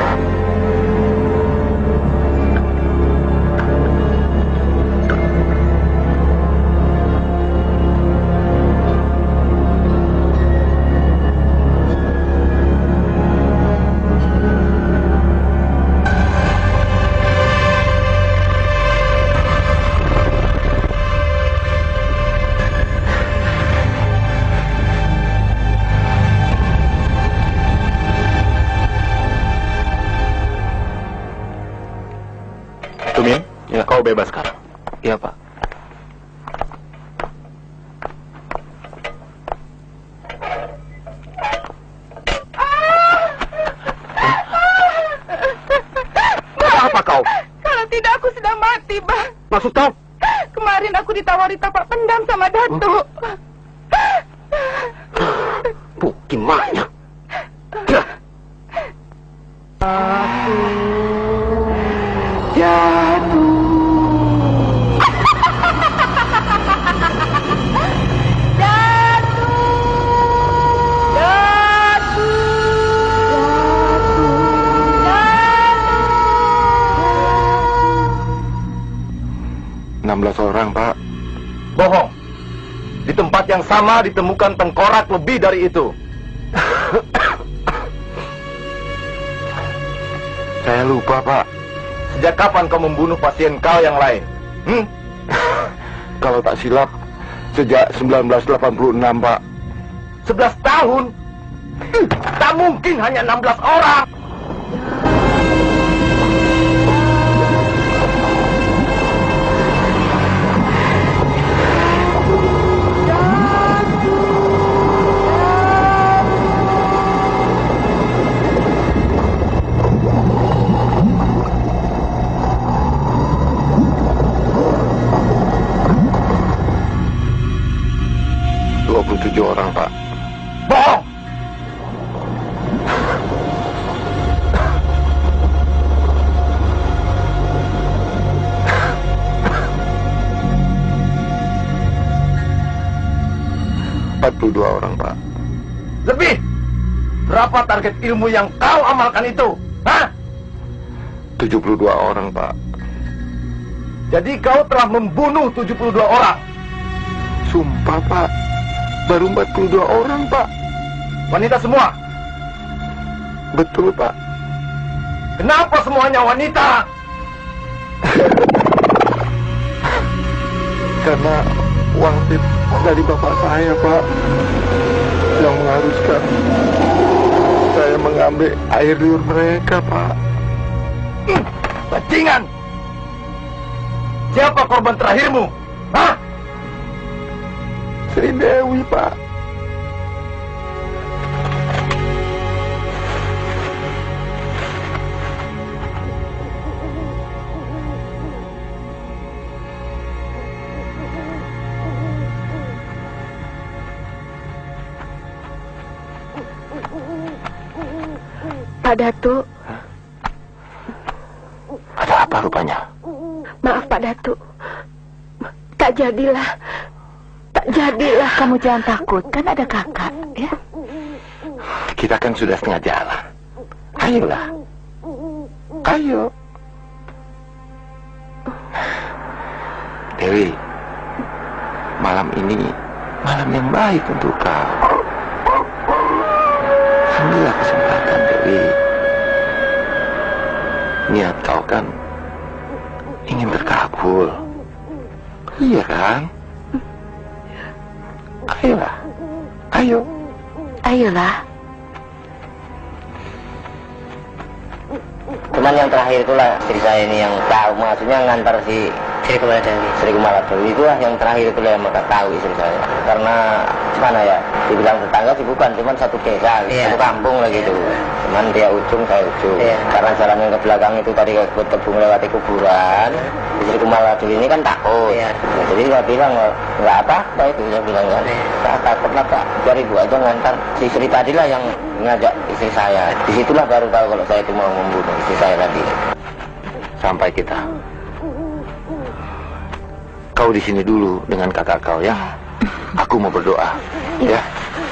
Tumin, ya. Kau bebas sekarang. Iya, Pak. Apa kau? Kalau tidak aku sudah mati, Bang. Maksud kau? Kemarin aku ditawari tapak pendam sama Datuk. Gimana? Orang, Pak. Bohong. Di tempat yang sama ditemukan tengkorak lebih dari itu. Saya lupa, Pak. Sejak kapan kau membunuh pasien kau yang lain? Kalau tak silap, sejak 1986, Pak. 11 tahun? Tak mungkin hanya 16 orang. Orang, Pak. Bohong! orang, Pak. Lebih! Berapa target ilmu yang kau amalkan itu? Hah? 72 orang, Pak. Jadi kau telah membunuh 72 orang? Sumpah, Pak. Baru 42 orang, Pak. Wanita semua? Betul, Pak. Kenapa semuanya wanita? Karena uang tip dari bapak saya, Pak, yang mengharuskan saya mengambil air liur mereka, Pak. Bajingan! Siapa korban terakhirmu? Hah? Sri Dewi, Pak. Pak Datuk. Ada apa rupanya? Maaf Pak Datuk. Tak jadilah. Tak jadilah. Kamu jangan takut, kan ada kakak, ya? Kita kan sudah setengah jalan. Ayolah. Ayo. Dewi, malam ini malam yang baik untuk kau. Ambillah kesempatan, Dewi. Niat kau kan ingin terkabul. Iya kan? Ayolah. Ayo. Ayolah. Cuman yang terakhir itulah istri saya ini yang tahu, maksudnya ngantar si Sri Kumala Dewi itulah yang terakhir itulah yang mereka tahu istri saya. Karena mana ya, dibilang tetangga sih bukan, cuman satu desa, satu kampung lah gitu. Cuman dia ujung, saya ujung. Karena jalan yang ke belakang itu tadi ke Tebung lewati kuburan, Sri Kumala Dewi ini kan takut. Ya, jadi saya bilang nggak apa-apa itu, saya bilang kan, takut lah Pak, biar ibu aja ngantar si Sri tadi lah yang ngajak istri saya. Disitulah baru tahu kalau saya itu mau membunuh istri saya tadi. Sampai kita. Kau di sini dulu dengan kakak kau ya. Aku mau berdoa. Ya.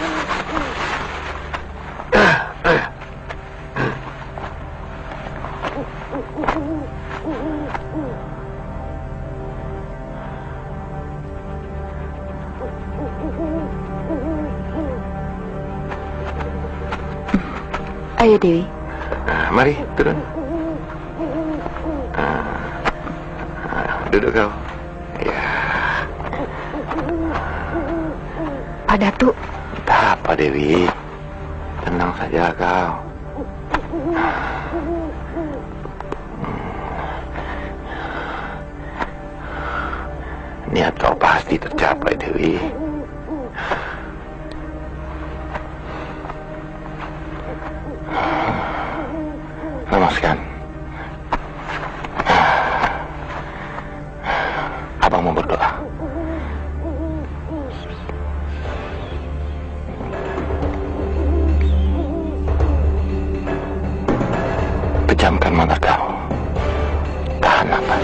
Ayo Dewi. Mari turun. Duduk kau. Ya. Pak Datuk. Tak apa Dewi. Tenang saja kau. Niat kau pasti tercapai Dewi. Lemaskan. Abang mau berdoa. Pejamkan mata kau. Tahan nafas.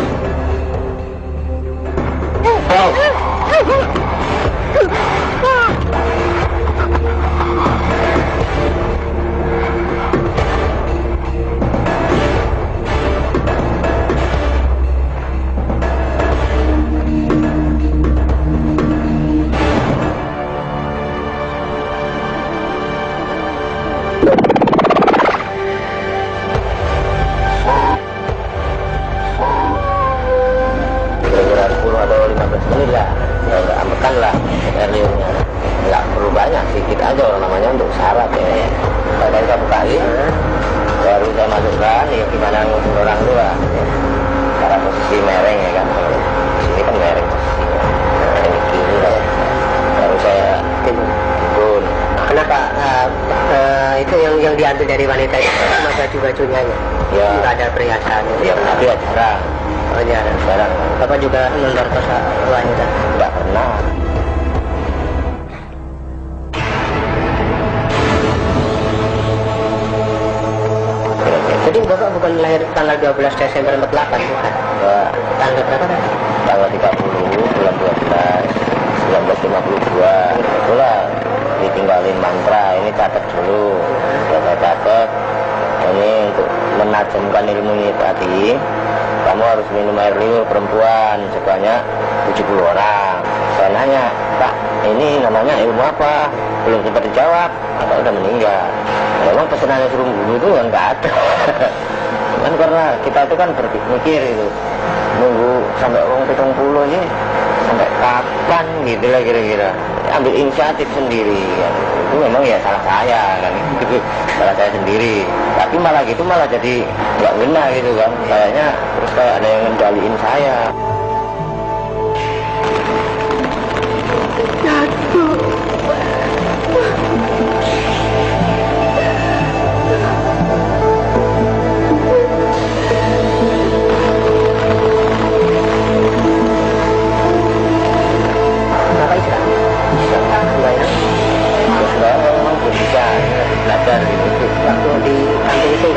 Diambil dari wanita itu sama baju-bajunya ya, nggak ada perhiasannya ya, tapi ya jarang. Oh jarang. Jarang. Bapak juga memperkosa wanita? Nggak pernah. Jadi Bapak bukan lahir tanggal 12 Desember 48 bukan? Enggak. Tanggal berapa kan? Tanggal 30 bulan 12 1952. Itulah ditinggalin mantra, ini catat dulu. Saya catat, ini untuk menajamkan ilmu ini tadi, kamu harus minum air liur perempuan sebanyak 70 orang. Saya nanya, Pak, ini namanya ilmu apa? Belum sempat dijawab, Bapak udah meninggal. Memang pesanannya suruh bunuh itu kan nggak ada. Kan karena kita itu kan berpikir itu, nunggu sampai orang 70 ini, sampai kapan gitu lah kira-kira. Ambil inisiatif sendiri kan. Itu memang ya salah saya kan, itu salah saya sendiri. Tapi malah gitu malah jadi nggak benar gitu kan. Kayaknya terus kayak ada yang ngendaliin saya. Waktu di kampung itu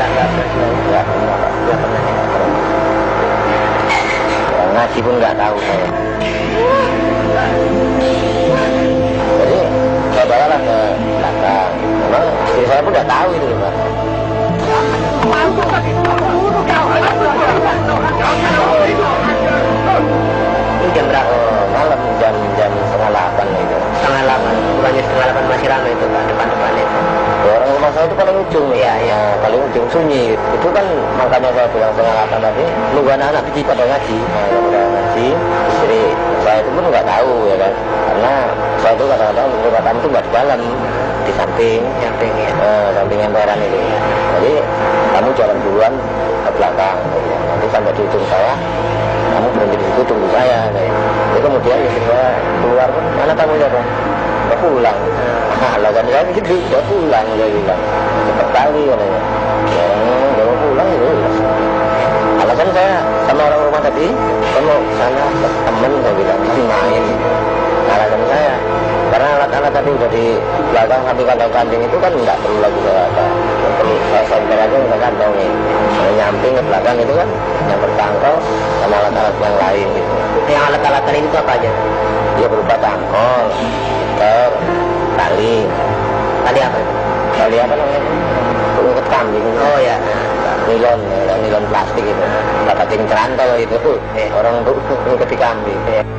pengalaman masih ramai itu Pak, depan-depan itu. Orang rumah saya itu paling ujung ya, paling ujung sunyi. Itu kan makanya saya bilang pengalaman tadi, nunggu anak-anak kecil pada ngaji. Nah, pada ngaji, istri saya itu pun nggak tahu ya kan, karena saya itu kadang-kadang perubatan itu nggak di dalam, di samping samping emperan itu. Jadi kamu jalan duluan ke belakang, nanti sampai di ujung saya, kamu berhenti di situ tunggu saya. Jadi kemudian istri saya keluar pun, mana kamu ya Bang? Udah pulang. Lah kan saya gitu, udah pulang dia bilang. Cepat kali katanya. Udah mau pulang itu. Alasan saya sama orang rumah tadi, saya mau sana temen saya bilang, masih main. Alasan saya, karena alat-alat tadi udah di belakang sampai kantong-kanting itu kan nggak perlu lagi saya apa. Perlu saya senter aja nggak kantong nih. Nyamping ke belakang itu kan, nyamper tangkal sama alat-alat yang lain gitu. Yang alat-alat tadi itu apa aja? Dia berupa tangkol, tali apa? Tali apa namanya? Pengikat kambing. Oh ya. Nilon plastik itu. Dapat cerantol itu. Orang untuk mengikat kambing.